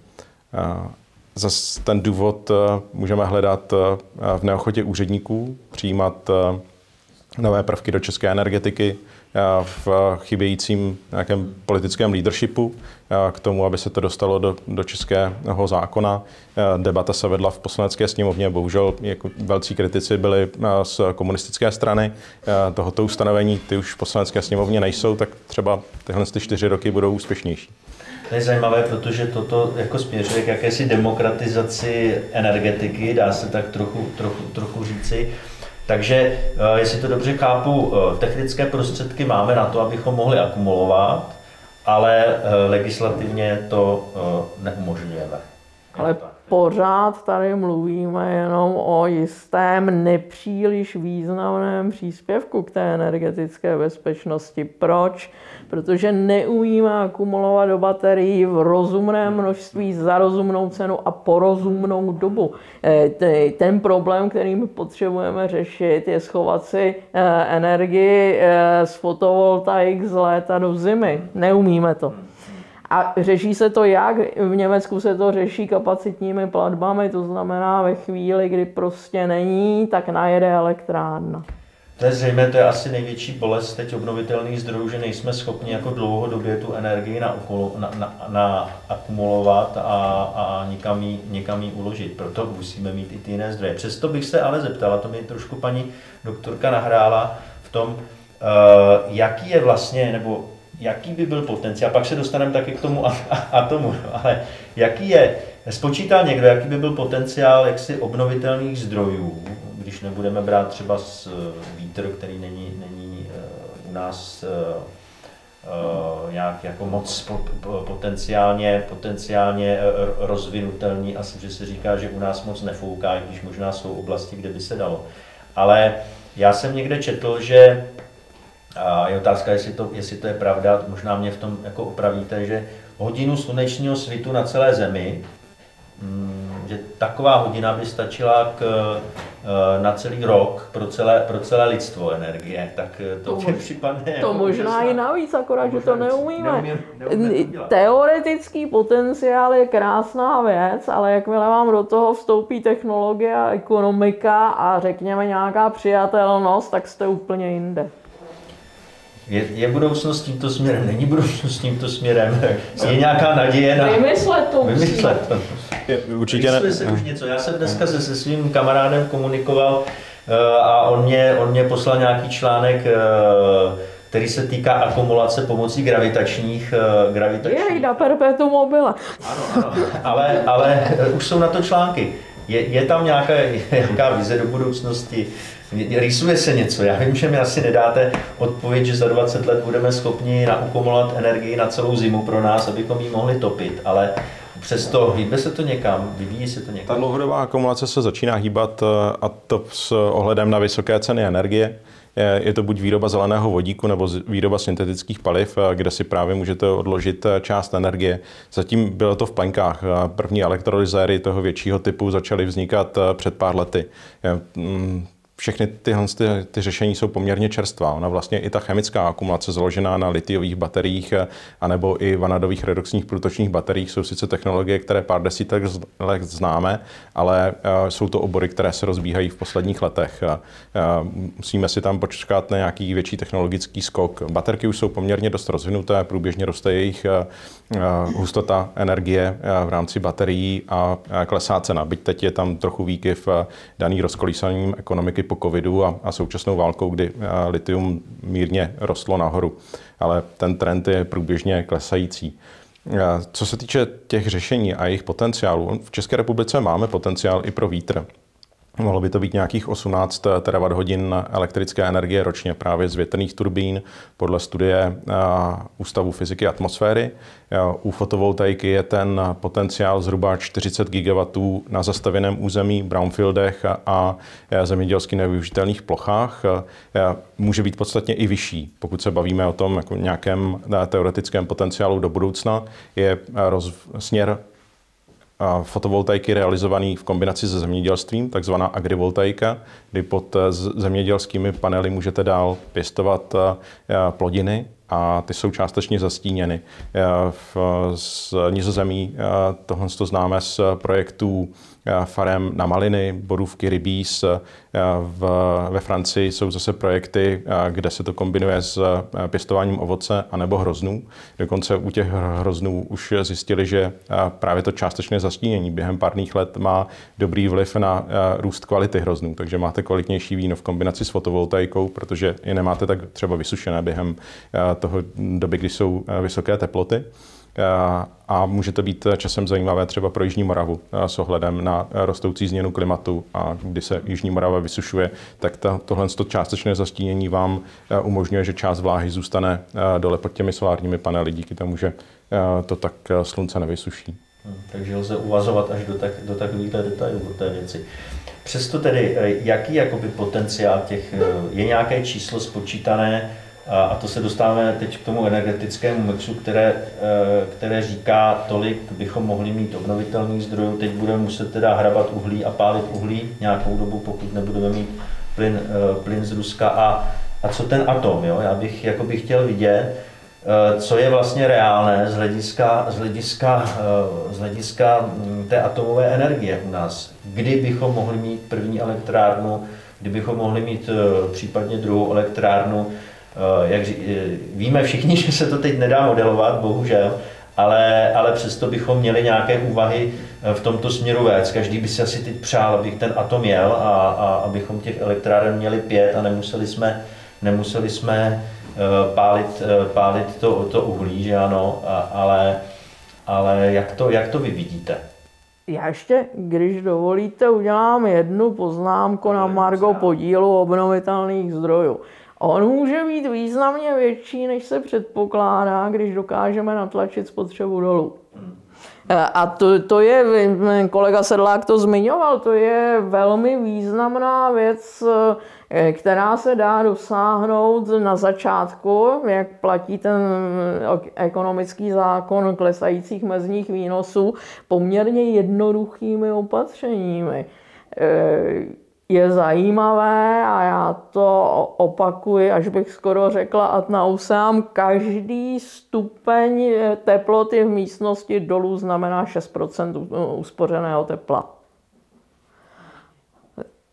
Zas ten důvod můžeme hledat v neochotě úředníků přijímat nové prvky do české energetiky, v chybějícím nějakém politickém leadershipu k tomu, aby se to dostalo do českého zákona. Debata se vedla v Poslanecké sněmovně, bohužel jako velcí kritici byli z komunistické strany tohoto ustanovení, ty už v Poslanecké sněmovně nejsou, tak třeba tyhle 4 roky budou úspěšnější. To je zajímavé, protože toto jako směřuje k jakési demokratizaci energetiky, dá se tak trochu říci. Takže, jestli to dobře chápu, technické prostředky máme na to, abychom mohli akumulovat, ale legislativně to neumožňujeme. Ale pořád tady mluvíme jenom o jistém nepříliš významném příspěvku k té energetické bezpečnosti. Proč? Protože neumíme akumulovat do baterií v rozumném množství za rozumnou cenu a po rozumnou dobu. Ten problém, který my potřebujeme řešit, je schovat si energii z fotovoltaik z léta do zimy. Neumíme to. A řeší se to jak? V Německu se to řeší kapacitními platbami, to znamená ve chvíli, kdy prostě není, tak najede elektrárna. To je zřejmé, to je asi bolest teď obnovitelných zdrojů, že nejsme schopni jako dlouhodobě tu energii akumulovat a někam ji uložit. Proto musíme mít i ty jiné zdroje. Přesto bych se ale zeptala, to mi trošku paní doktorka nahrála v tom, jaký je vlastně, nebo jaký by byl potenciál, pak se dostaneme taky k tomu atomu, ale spočítal někdo, jaký by byl potenciál jaksi obnovitelných zdrojů, když nebudeme brát třeba z vítr, který není u nás nějak jako moc potenciálně rozvinutelný, asi že se říká, že u nás moc nefouká, i když možná jsou oblasti, kde by se dalo. Ale já jsem někde četl, že a je otázka, jestli to je pravda, možná mě v tom jako opravíte, že hodinu slunečního svitu na celé Zemi, že taková hodina by stačila na celý rok pro celé lidstvo energie, tak to mě připadne... To možná i navíc, akorát, že to neumíme. Teoretický potenciál je krásná věc, ale jakmile vám do toho vstoupí technologie a ekonomika a řekněme nějaká přijatelnost, tak jste úplně jinde. Je budoucnost tímto směrem, není budoucnost tímto směrem, je nějaká naděje na... Vymyslet to. Určitě ne. Se už něco. Já jsem dneska se svým kamarádem komunikoval a on mě poslal nějaký článek, který se týká akumulace pomocí gravitačních. Jej, da perpetuum mobile. Ano, ale už jsou na to články. Je tam nějaká vize do budoucnosti? Rýsuje se něco. Já vím, že mi asi nedáte odpověď, že za 20 let budeme schopni naakumulovat energii na celou zimu pro nás, abychom ji mohli topit, ale přesto hýbe se to někam, vyvíjí se to někam. Ta dlouhodobá akumulace se začíná hýbat, a to s ohledem na vysoké ceny energie. Je to buď výroba zeleného vodíku nebo výroba syntetických paliv, kde si právě můžete odložit část energie. Zatím bylo to v plenkách. První elektrolyzéry toho většího typu začaly vznikat před pár lety. Všechny ty řešení jsou poměrně čerstvá. Ona vlastně i ta chemická akumulace založená na litiových bateriích anebo i vanadových redoxních průtočných bateriích jsou sice technologie, které pár desítek let známe, ale jsou to obory, které se rozbíhají v posledních letech. Musíme si tam počkat na nějaký větší technologický skok. Baterky už jsou poměrně dost rozvinuté, průběžně roste jejich hustota energie v rámci baterií a klesá cena. Byť teď je tam trochu výkyv daný rozkolísaním ekonomiky po covidu a současnou válkou, kdy litium mírně rostlo nahoru. Ale ten trend je průběžně klesající. Co se týče těch řešení a jejich potenciálu, v České republice máme potenciál i pro vítr. Mohlo by to být nějakých 18 terawatt-hodin elektrické energie ročně právě z větrných turbín podle studie Ústavu fyziky atmosféry. U fotovoltaiky je ten potenciál zhruba 40 gigawatů na zastavěném území, brownfieldech a zemědělsky nevyužitelných plochách. Může být podstatně i vyšší, pokud se bavíme o tom jako nějakém teoretickém potenciálu do budoucna. Je směr fotovoltaiky realizovaný v kombinaci se zemědělstvím, takzvaná agrivoltaika, kdy pod zemědělskými panely můžete dál pěstovat plodiny a ty jsou částečně zastíněny. Z Nizozemí tohle to známe z projektů farem na maliny, borůvky, rybíz. Ve Francii jsou zase projekty, kde se to kombinuje s pěstováním ovoce anebo hroznů. Dokonce u těch hroznů už zjistili, že právě to částečné zastínění během párných let má dobrý vliv na růst kvality hroznů. Takže máte kvalitnější víno v kombinaci s fotovoltaikou, protože je nemáte tak třeba vysušené během toho doby, kdy jsou vysoké teploty. A může to být časem zajímavé třeba pro Jižní Moravu s ohledem na rostoucí změnu klimatu a kdy se Jižní Morava vysušuje, tak tohle částečné zastínění vám umožňuje, že část vláhy zůstane dole pod těmi solárními panely díky tomu, že to tak slunce nevysuší. Takže lze uvazovat až do takovýchhle detailů o té věci. Přesto tedy, jaký jakoby potenciál těch, je nějaké číslo spočítané, a to se dostáváme teď k tomu energetickému mixu, které říká, tolik bychom mohli mít obnovitelných zdrojů, teď budeme muset teda hrabat uhlí a pálit uhlí nějakou dobu, pokud nebudeme mít plyn z Ruska. A co ten atom? Jo? Já bych jakoby chtěl vidět, co je vlastně reálné z hlediska té atomové energie u nás. Kdy bychom mohli mít první elektrárnu, kdy bychom mohli mít případně druhou elektrárnu. Jak víme všichni, že se to teď nedá modelovat, bohužel, ale přesto bychom měli nějaké úvahy v tomto směru vést. Každý by si asi teď přál, abych ten atom jel a abychom těch elektráren měli 5 a nemuseli jsme pálit to uhlí, že ano, ale jak to vy vidíte? Já ještě, když dovolíte, udělám jednu poznámku na margo podílu obnovitelných zdrojů. On může být významně větší, než se předpokládá, když dokážeme natlačit spotřebu dolů. A to je, kolega Sedlák to zmiňoval, to je velmi významná věc, která se dá dosáhnout na začátku, jak platí ten ekonomický zákon klesajících mezních výnosů, poměrně jednoduchými opatřeními. Je zajímavé, a já to opakuji, až bych skoro řekla ad nauseam, každý stupeň teploty v místnosti dolů znamená 6% uspořeného tepla.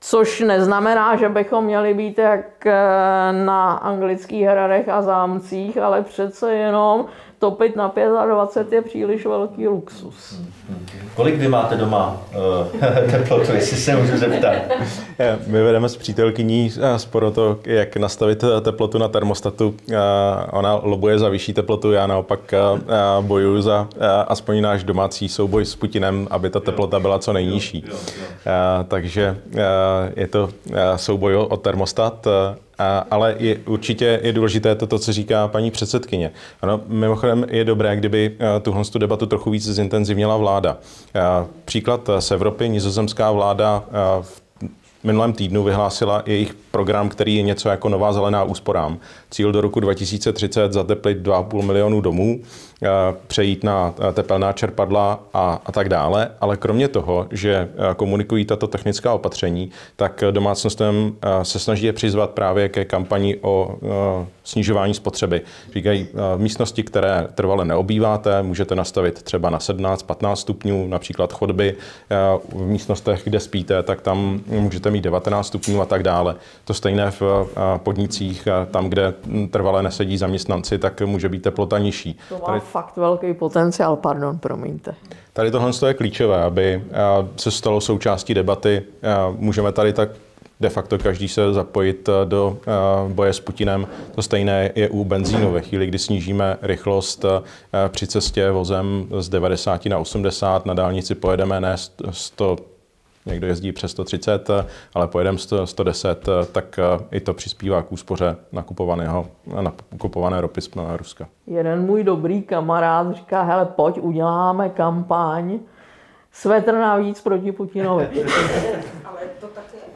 Což neznamená, že bychom měli být jak na anglických hradech a zámcích, ale přece jenom topit na 25 je příliš velký luxus. Kolik vy máte doma teplotu, jestli se můžu zeptat? My vedeme s přítelkyní sporo to, jak nastavit teplotu na termostatu. Ona lobuje za vyšší teplotu, já naopak bojuju za aspoň náš domácí souboj s Putinem, aby ta teplota byla co nejnižší. Takže je to souboj o termostat. Ale určitě je důležité to, co říká paní předsedkyně. Ano, mimochodem je dobré, kdyby tuhle debatu trochu víc zintenzivnila vláda. Příklad z Evropy, nizozemská vláda v minulém týdnu vyhlásila jejich program, který je něco jako nová zelená úsporám. Cíl do roku 2030 zateplit 2,5 milionu domů, přejít na tepelná čerpadla a tak dále. Ale kromě toho, že komunikují tato technická opatření, tak domácnostem se snaží je přizvat právě ke kampani o snižování spotřeby. Říkají, v místnosti, které trvale neobýváte, můžete nastavit třeba na 17-15 stupňů, například chodby. V místnostech, kde spíte, tak tam můžete mít 19 stupňů a tak dále. To stejné v podnicích, tam, kde trvale nesedí zaměstnanci, tak může být teplota nižší. To má fakt velký potenciál, pardon, promiňte. Tady tohle je klíčové, aby se stalo součástí debaty. Můžeme tady tak de facto každý se zapojit do boje s Putinem. To stejné je u benzínu. Ve chvíli, kdy snížíme rychlost při cestě vozem z 90 na 80, na dálnici pojedeme ne 100, někdo jezdí přes 130, ale pojedeme 110, tak i to přispívá k úspoře nakupované ropy z Ruska. Jeden můj dobrý kamarád říká, hele, pojď, uděláme kampaň svetr navíc proti Putinovi. Ale to tak je.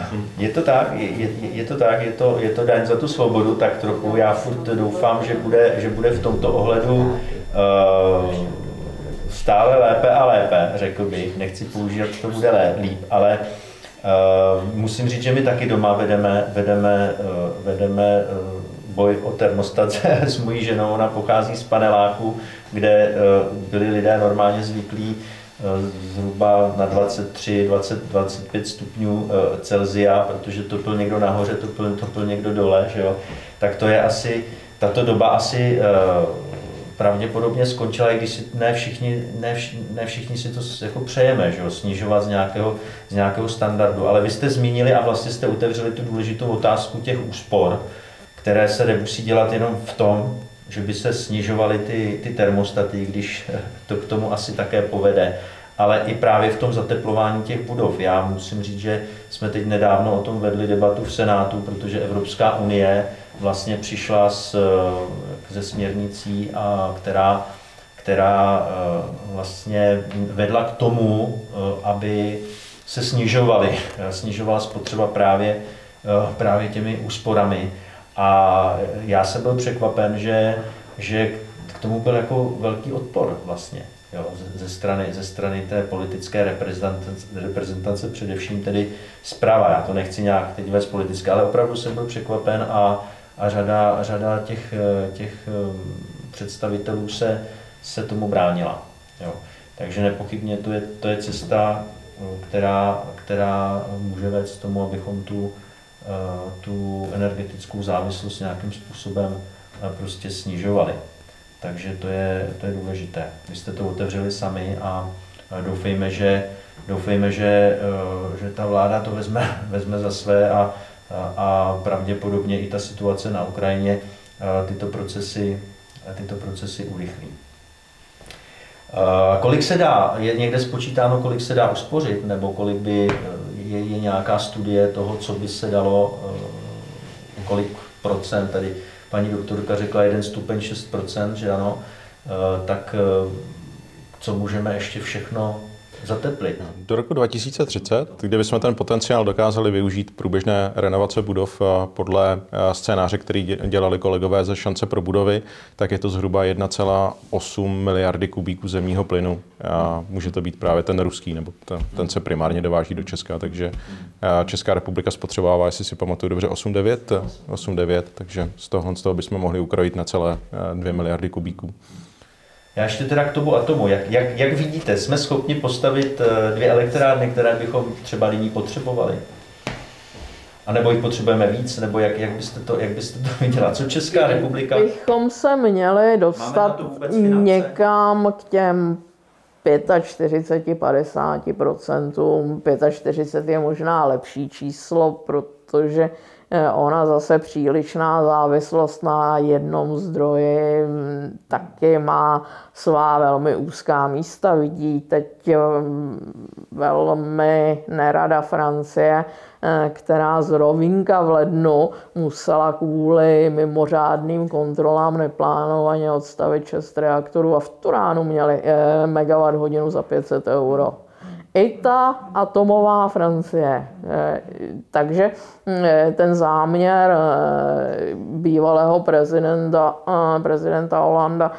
Je to daň za tu svobodu, tak trochu. Já furt doufám, že bude v tomto ohledu stále lépe a lépe, řekl bych. Nechci použít, to bude líp, ale musím říct, že my taky doma vedeme boj o termostat s mojí ženou. Ona pochází z paneláku, kde byli lidé normálně zvyklí zhruba na 23-25 stupňů Celsia, protože topil někdo nahoře, topil někdo dole, že jo? Tak to je asi, tato doba asi pravděpodobně skončila, i když si ne všichni si to jako přejeme, že jo? Snižovat z nějakého standardu. Ale vy jste zmínili a vlastně jste otevřeli tu důležitou otázku těch úspor, které se nemusí dělat jenom v tom, že by se snižovaly ty termostaty, když to k tomu asi také povede, ale i právě v tom zateplování těch budov. Já musím říct, že jsme teď nedávno o tom vedli debatu v Senátu, protože Evropská unie vlastně přišla se směrnicí, která vlastně vedla k tomu, aby se snižovala spotřeba právě těmi úsporami. A já jsem byl překvapen, že k tomu byl jako velký odpor vlastně, jo, ze strany té politické reprezentace, především tedy zprava. Já to nechci nějak teď vést politické, ale opravdu jsem byl překvapen a řada těch představitelů se tomu bránila. Jo. Takže nepochybně to je cesta, která může vést k tomu, abychom tu energetickou závislost nějakým způsobem prostě snižovali. Takže to je důležité. Vy jste to otevřeli sami a doufejme, že ta vláda to vezme za své a pravděpodobně i ta situace na Ukrajině tyto procesy urychlí. Kolik se dá, je někde spočítáno, kolik se dá uspořit, nebo kolik by je nějaká studie toho, co by se dalo, kolik procent, tady paní doktorka řekla 1 stupeň 6%, že ano, tak co můžeme ještě všechno zateplit? Do roku 2030, kdybychom ten potenciál dokázali využít průběžné renovace budov podle scénáře, který dělali kolegové ze Šance pro budovy, tak je to zhruba 1,8 miliardy kubíků zemního plynu. A může to být právě ten ruský, nebo ten se primárně dováží do Česka, takže Česká republika spotřebovává, jestli si pamatuju dobře, 8,9, takže z toho bychom mohli ukrojit na celé 2 miliardy kubíků. Já ještě teda k tomu atomu. Jak vidíte, jsme schopni postavit 2 elektrárny, které bychom třeba nyní potřebovali? A nebo jich potřebujeme víc, nebo jak byste to viděla? Co Česká republika? Bychom se měli dostat někam k těm 45-50%. 45 je možná lepší číslo, protože ona zase přílišná závislost na jednom zdroji taky má svá velmi úzká místa. Vidí teď velmi nerada Francie, která z rovinka v lednu musela kvůli mimořádným kontrolám neplánovaně odstavit 6 reaktorů a v Turánu měli megawatt hodinu za 500 €. I ta atomová Francie. Takže ten záměr bývalého prezidenta Hollanda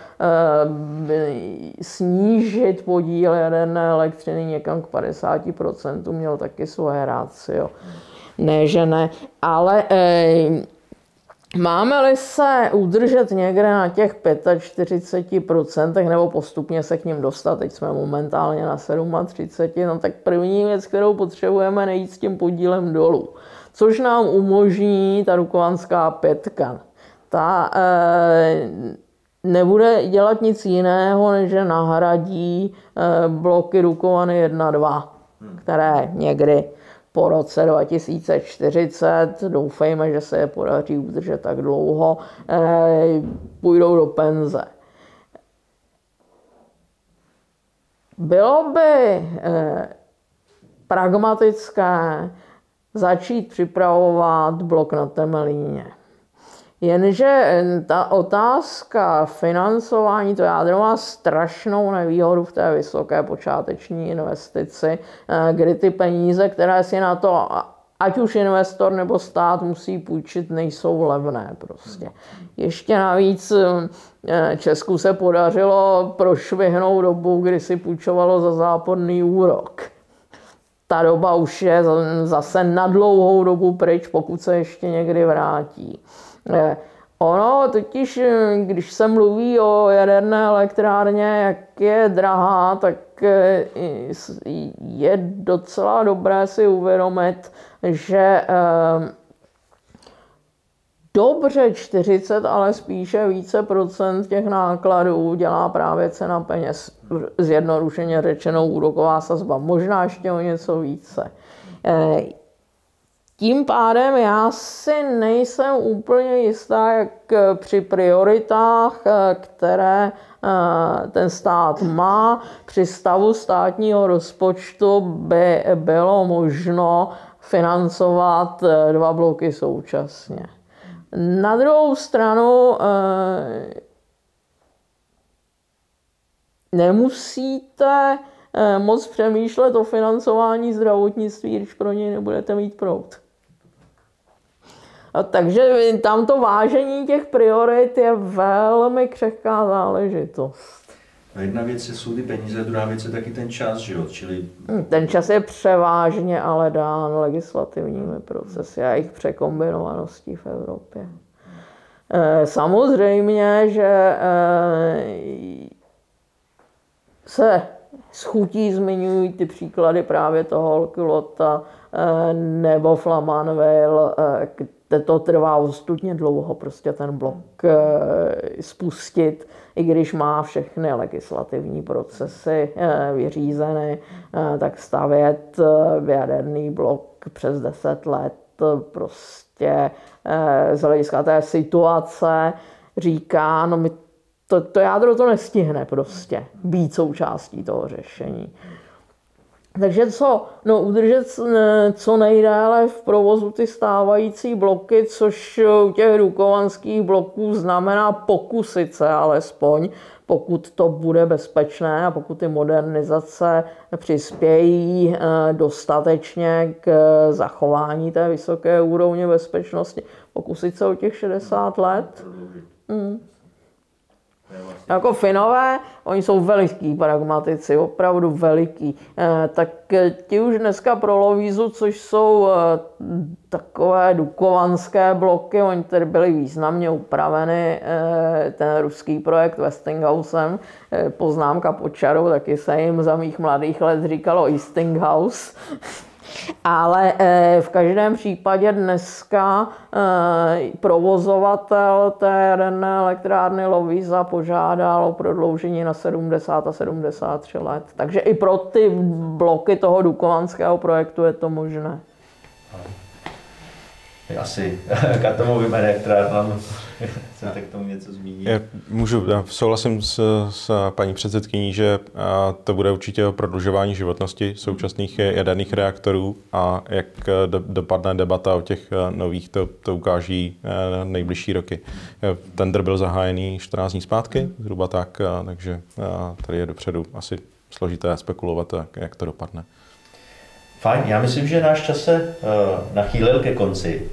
snížit podíl jaderné elektřiny někam k 50% měl taky svoje ratio. Ne, že ne, ale máme-li se udržet někde na těch 45% nebo postupně se k nim dostat, teď jsme momentálně na 37, no tak první věc, kterou potřebujeme, nejít s tím podílem dolů. Což nám umožní ta Dukovanská 5. Ta nebude dělat nic jiného, než že nahradí bloky Dukovany 1 a 2, které někdy po roce 2040, doufejme, že se je podaří udržet tak dlouho, půjdou do penze. Bylo by pragmatické začít připravovat blok na Temelíně. Jenže ta otázka financování, to jádro má strašnou nevýhodu v té vysoké počáteční investici, kdy ty peníze, které si na to ať už investor nebo stát musí půjčit, nejsou levné prostě. Ještě navíc Česku se podařilo prošvihnout dobu, kdy si půjčovalo za záporný úrok. Ta doba už je zase na dlouhou dobu pryč, pokud se ještě někdy vrátí. Ono totiž, když se mluví o jaderné elektrárně, jak je drahá, tak je docela dobré si uvědomit, že dobře 40, ale spíše více procent těch nákladů dělá právě cena peněz. Zjednodušeně řečeno úroková sazba, možná ještě o něco více. Tím pádem já si nejsem úplně jistá, jak při prioritách, které ten stát má, při stavu státního rozpočtu by bylo možno financovat 2 bloky současně. Na druhou stranu nemusíte moc přemýšlet o financování zdravotnictví, když pro něj nebudete mít proud. Takže tamto vážení těch priorit je velmi křehká záležitost. No jedna věc jsou ty peníze, druhá věc je taky ten čas, že jo? Čili... Ten čas je převážně ale dán legislativními procesy a jejich překombinovaností v Evropě. Samozřejmě, že se s chutí zmiňují ty příklady právě toho Olkiluota nebo Flamanville, kde to trvá ostudně dlouho prostě ten blok spustit, i když má všechny legislativní procesy vyřízeny, tak stavět jaderný blok přes 10 let prostě z hlediska té situace říká, no my to jádro to nestihne prostě být součástí toho řešení. Takže co? No udržet co nejdéle v provozu ty stávající bloky, což u těch dukovanských bloků znamená pokusit se alespoň, pokud to bude bezpečné a pokud ty modernizace přispějí dostatečně k zachování té vysoké úrovně bezpečnosti, pokusit se o těch 60 let. Jako Finové, oni jsou veliký pragmatici, opravdu veliký. Tak ti už dneska pro Lovízu, což jsou takové dukovanské bloky, oni tedy byly významně upraveny, ten ruský projekt Westinghousem, poznámka pod čarou, taky se jim za mých mladých let říkalo Eastinghouse. Ale v každém případě dneska provozovatel té jaderné elektrárny Lovíza požádal o prodloužení na 70 a 73 let. Takže i pro ty bloky toho dukovanského projektu je to možné. Asi k atomovým elektrárnám chcete k tomu něco zmínit? Já souhlasím s paní předsedkyní, že to bude určitě o prodlužování životnosti současných jaderných reaktorů a jak dopadne debata o těch nových, to ukáží nejbližší roky. Tendr byl zahájený 14 dní zpátky, zhruba tak, takže tady je dopředu asi složité spekulovat, jak to dopadne. Fajn, já myslím, že náš čas se nachýlil ke konci.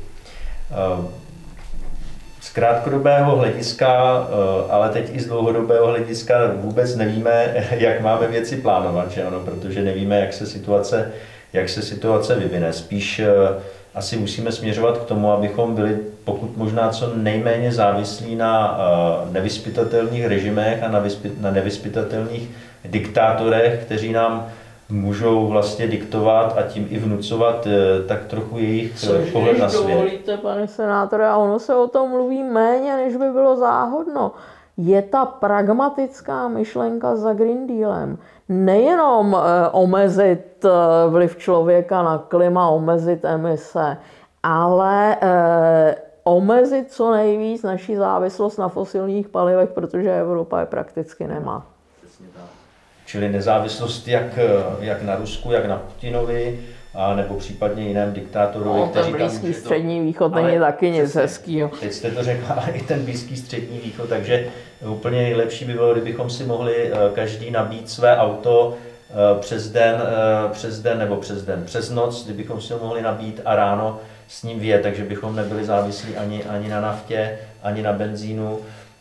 Z krátkodobého hlediska, ale teď i z dlouhodobého hlediska vůbec nevíme, jak máme věci plánovat, že ano? Protože nevíme, jak se situace vyvine. Spíš asi musíme směřovat k tomu, abychom byli pokud možná co nejméně závislí na nevyzpytatelných režimech a na nevyzpytatelných diktátorech, kteří nám můžou vlastně diktovat a tím i vnucovat tak trochu jejich pohled na svět. Dovolíte, pane senátore, a ono se o tom mluví méně, než by bylo záhodno. Je ta pragmatická myšlenka za Green Dealem. Nejenom omezit vliv člověka na klima, omezit emise, ale omezit co nejvíc naši závislost na fosilních palivech, protože Evropa je prakticky nemá. Čili nezávislost jak na Rusku, jak na Putinovi, nebo případně jiném diktátorovi, který tam Blízký střední východ není taky nic hezkýho. Teď jste to řekla, ale i ten Blízký střední východ, takže úplně nejlepší by bylo, kdybychom si mohli každý nabít své auto přes noc, kdybychom si ho mohli nabít a ráno s ním vyjet, takže bychom nebyli závislí ani na naftě, ani na benzínu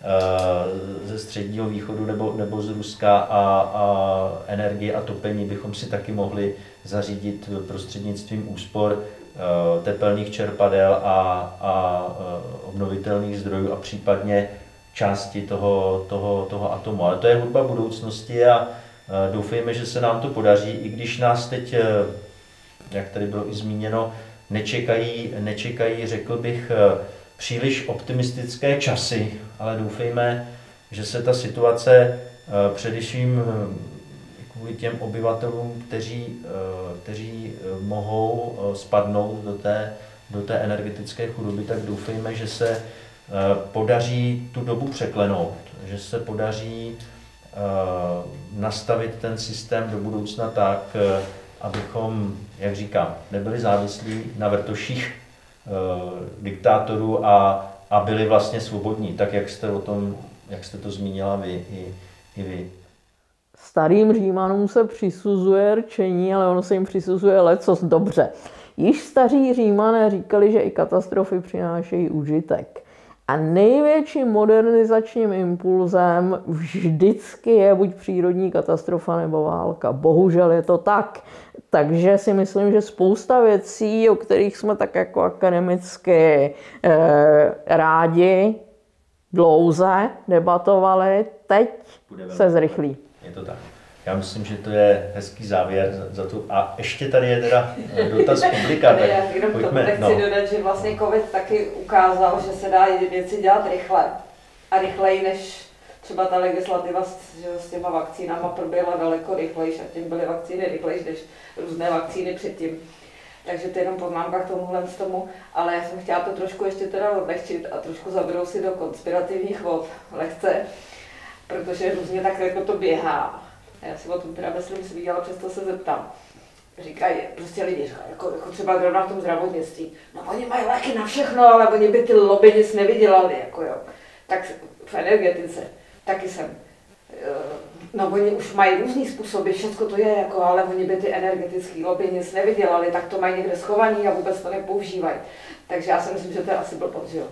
ze středního východu nebo z Ruska a energie a topení bychom si taky mohli zařídit prostřednictvím úspor tepelných čerpadel a obnovitelných zdrojů a případně části toho atomu. Ale to je hudba budoucnosti a doufejme, že se nám to podaří, i když nás teď, jak tady bylo i zmíněno, nečekají, řekl bych, příliš optimistické časy, ale doufejme, že se ta situace především kvůli těm obyvatelům, kteří mohou spadnout do té energetické chudoby, tak doufejme, že se podaří tu dobu překlenout, že se podaří nastavit ten systém do budoucna tak, abychom, jak říkám, nebyli závislí na vrtoších diktátorů a byli vlastně svobodní, tak jak jste to zmínila vy i vy. Starým Římanům se přisuzuje rčení, ale ono se jim přisuzuje lecos dobře. Již staří Římané říkali, že i katastrofy přinášejí užitek. A největším modernizačním impulzem vždycky je buď přírodní katastrofa nebo válka. Bohužel je to tak. Takže si myslím, že spousta věcí, o kterých jsme tak jako akademicky rádi dlouze debatovali, teď se zrychlí. Je to tak. Já myslím, že to je hezký závěr za to. A ještě tady je teda dotaz publika. Tak já jenom chci dodat, že vlastně COVID taky ukázal, že se dá věci dělat rychle. A rychleji než třeba ta legislativa s těma vakcínama proběhla daleko rychlejší a tím byly vakcíny rychlejší než různé vakcíny předtím. Takže to je jenom poznámka k tomu, ale já jsem chtěla to trošku ještě teda odlehčit a trošku zabrousit do konspirativních vod lehce, protože různě tak jako to běhá. Já si o tom teda myslím, ale přesto se zeptám. Říkají, prostě lidi říkají, jako třeba zrovna v tom zdravotnictví, no oni mají léky na všechno, ale oni by ty lobby nic nevydělali, jako jo. Tak v energetice taky jsem. No oni už mají různý způsoby, všechno to je, jako, ale oni by ty energetické lobby nic nevydělali, tak to mají někde schovaný a vůbec to nepoužívají. Takže já si myslím, že to je asi blbost, jo.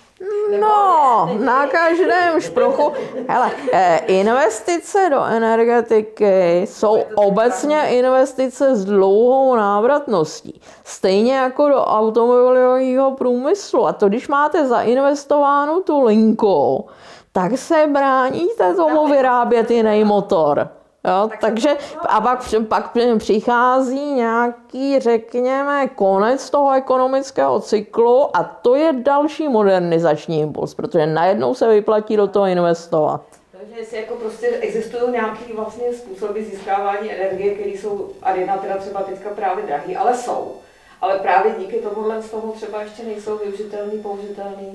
No, na každém šprochu. Hele, investice do energetiky jsou obecně investice s dlouhou návratností. Stejně jako do automobilového průmyslu. A to, když máte zainvestovánu tu linku, tak se bráníte tomu vyrábět jiný motor. Jo, takže a pak přichází nějaký, řekněme, konec toho ekonomického cyklu a to je další modernizační impuls, protože najednou se vyplatí do toho investovat. Takže jestli jako prostě existují nějaký vlastně způsoby získávání energie, které jsou, a jedna teda třeba teďka právě drahý, ale jsou. Ale právě díky tomuhle z toho třeba ještě nejsou využitelný, použitelný.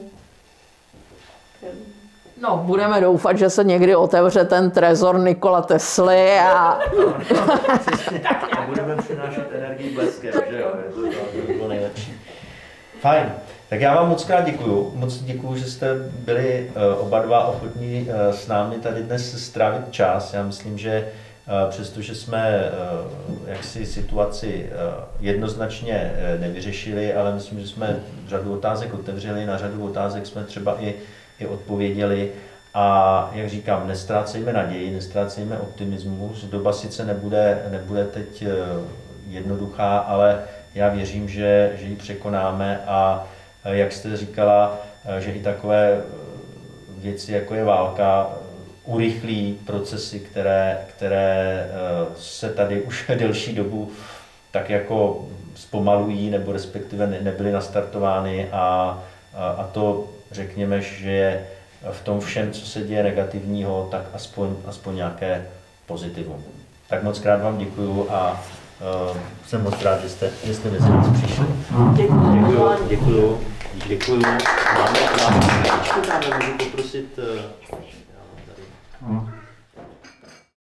No, budeme doufat, že se někdy otevře ten trezor Nikola Tesly a... A budeme přinášet energii bleskem, že jo? To by bylo nejlepší. Fajn. Tak já vám moc krát děkuju. Moc děkuju, že jste byli oba dva ochotní s námi tady dnes strávit čas. Já myslím, že přestože jsme jaksi situaci jednoznačně nevyřešili, ale myslím, že jsme řadu otázek otevřeli, na řadu otázek jsme třeba i odpověděli. A jak říkám, nestrácejme naději, nestrácejme optimismus. Doba sice nebude teď jednoduchá, ale já věřím, že ji překonáme a jak jste říkala, že i takové věci, jako je válka, urychlí procesy, které se tady už delší dobu tak jako zpomalují nebo respektive nebyly nastartovány a to řekněme, že je v tom všem, co se děje negativního, tak aspoň nějaké pozitivum. Tak moc krát vám děkuju a jsem moc rád, že jste mezi nás přišli. Děkuju. Máme můžu poprosit tady.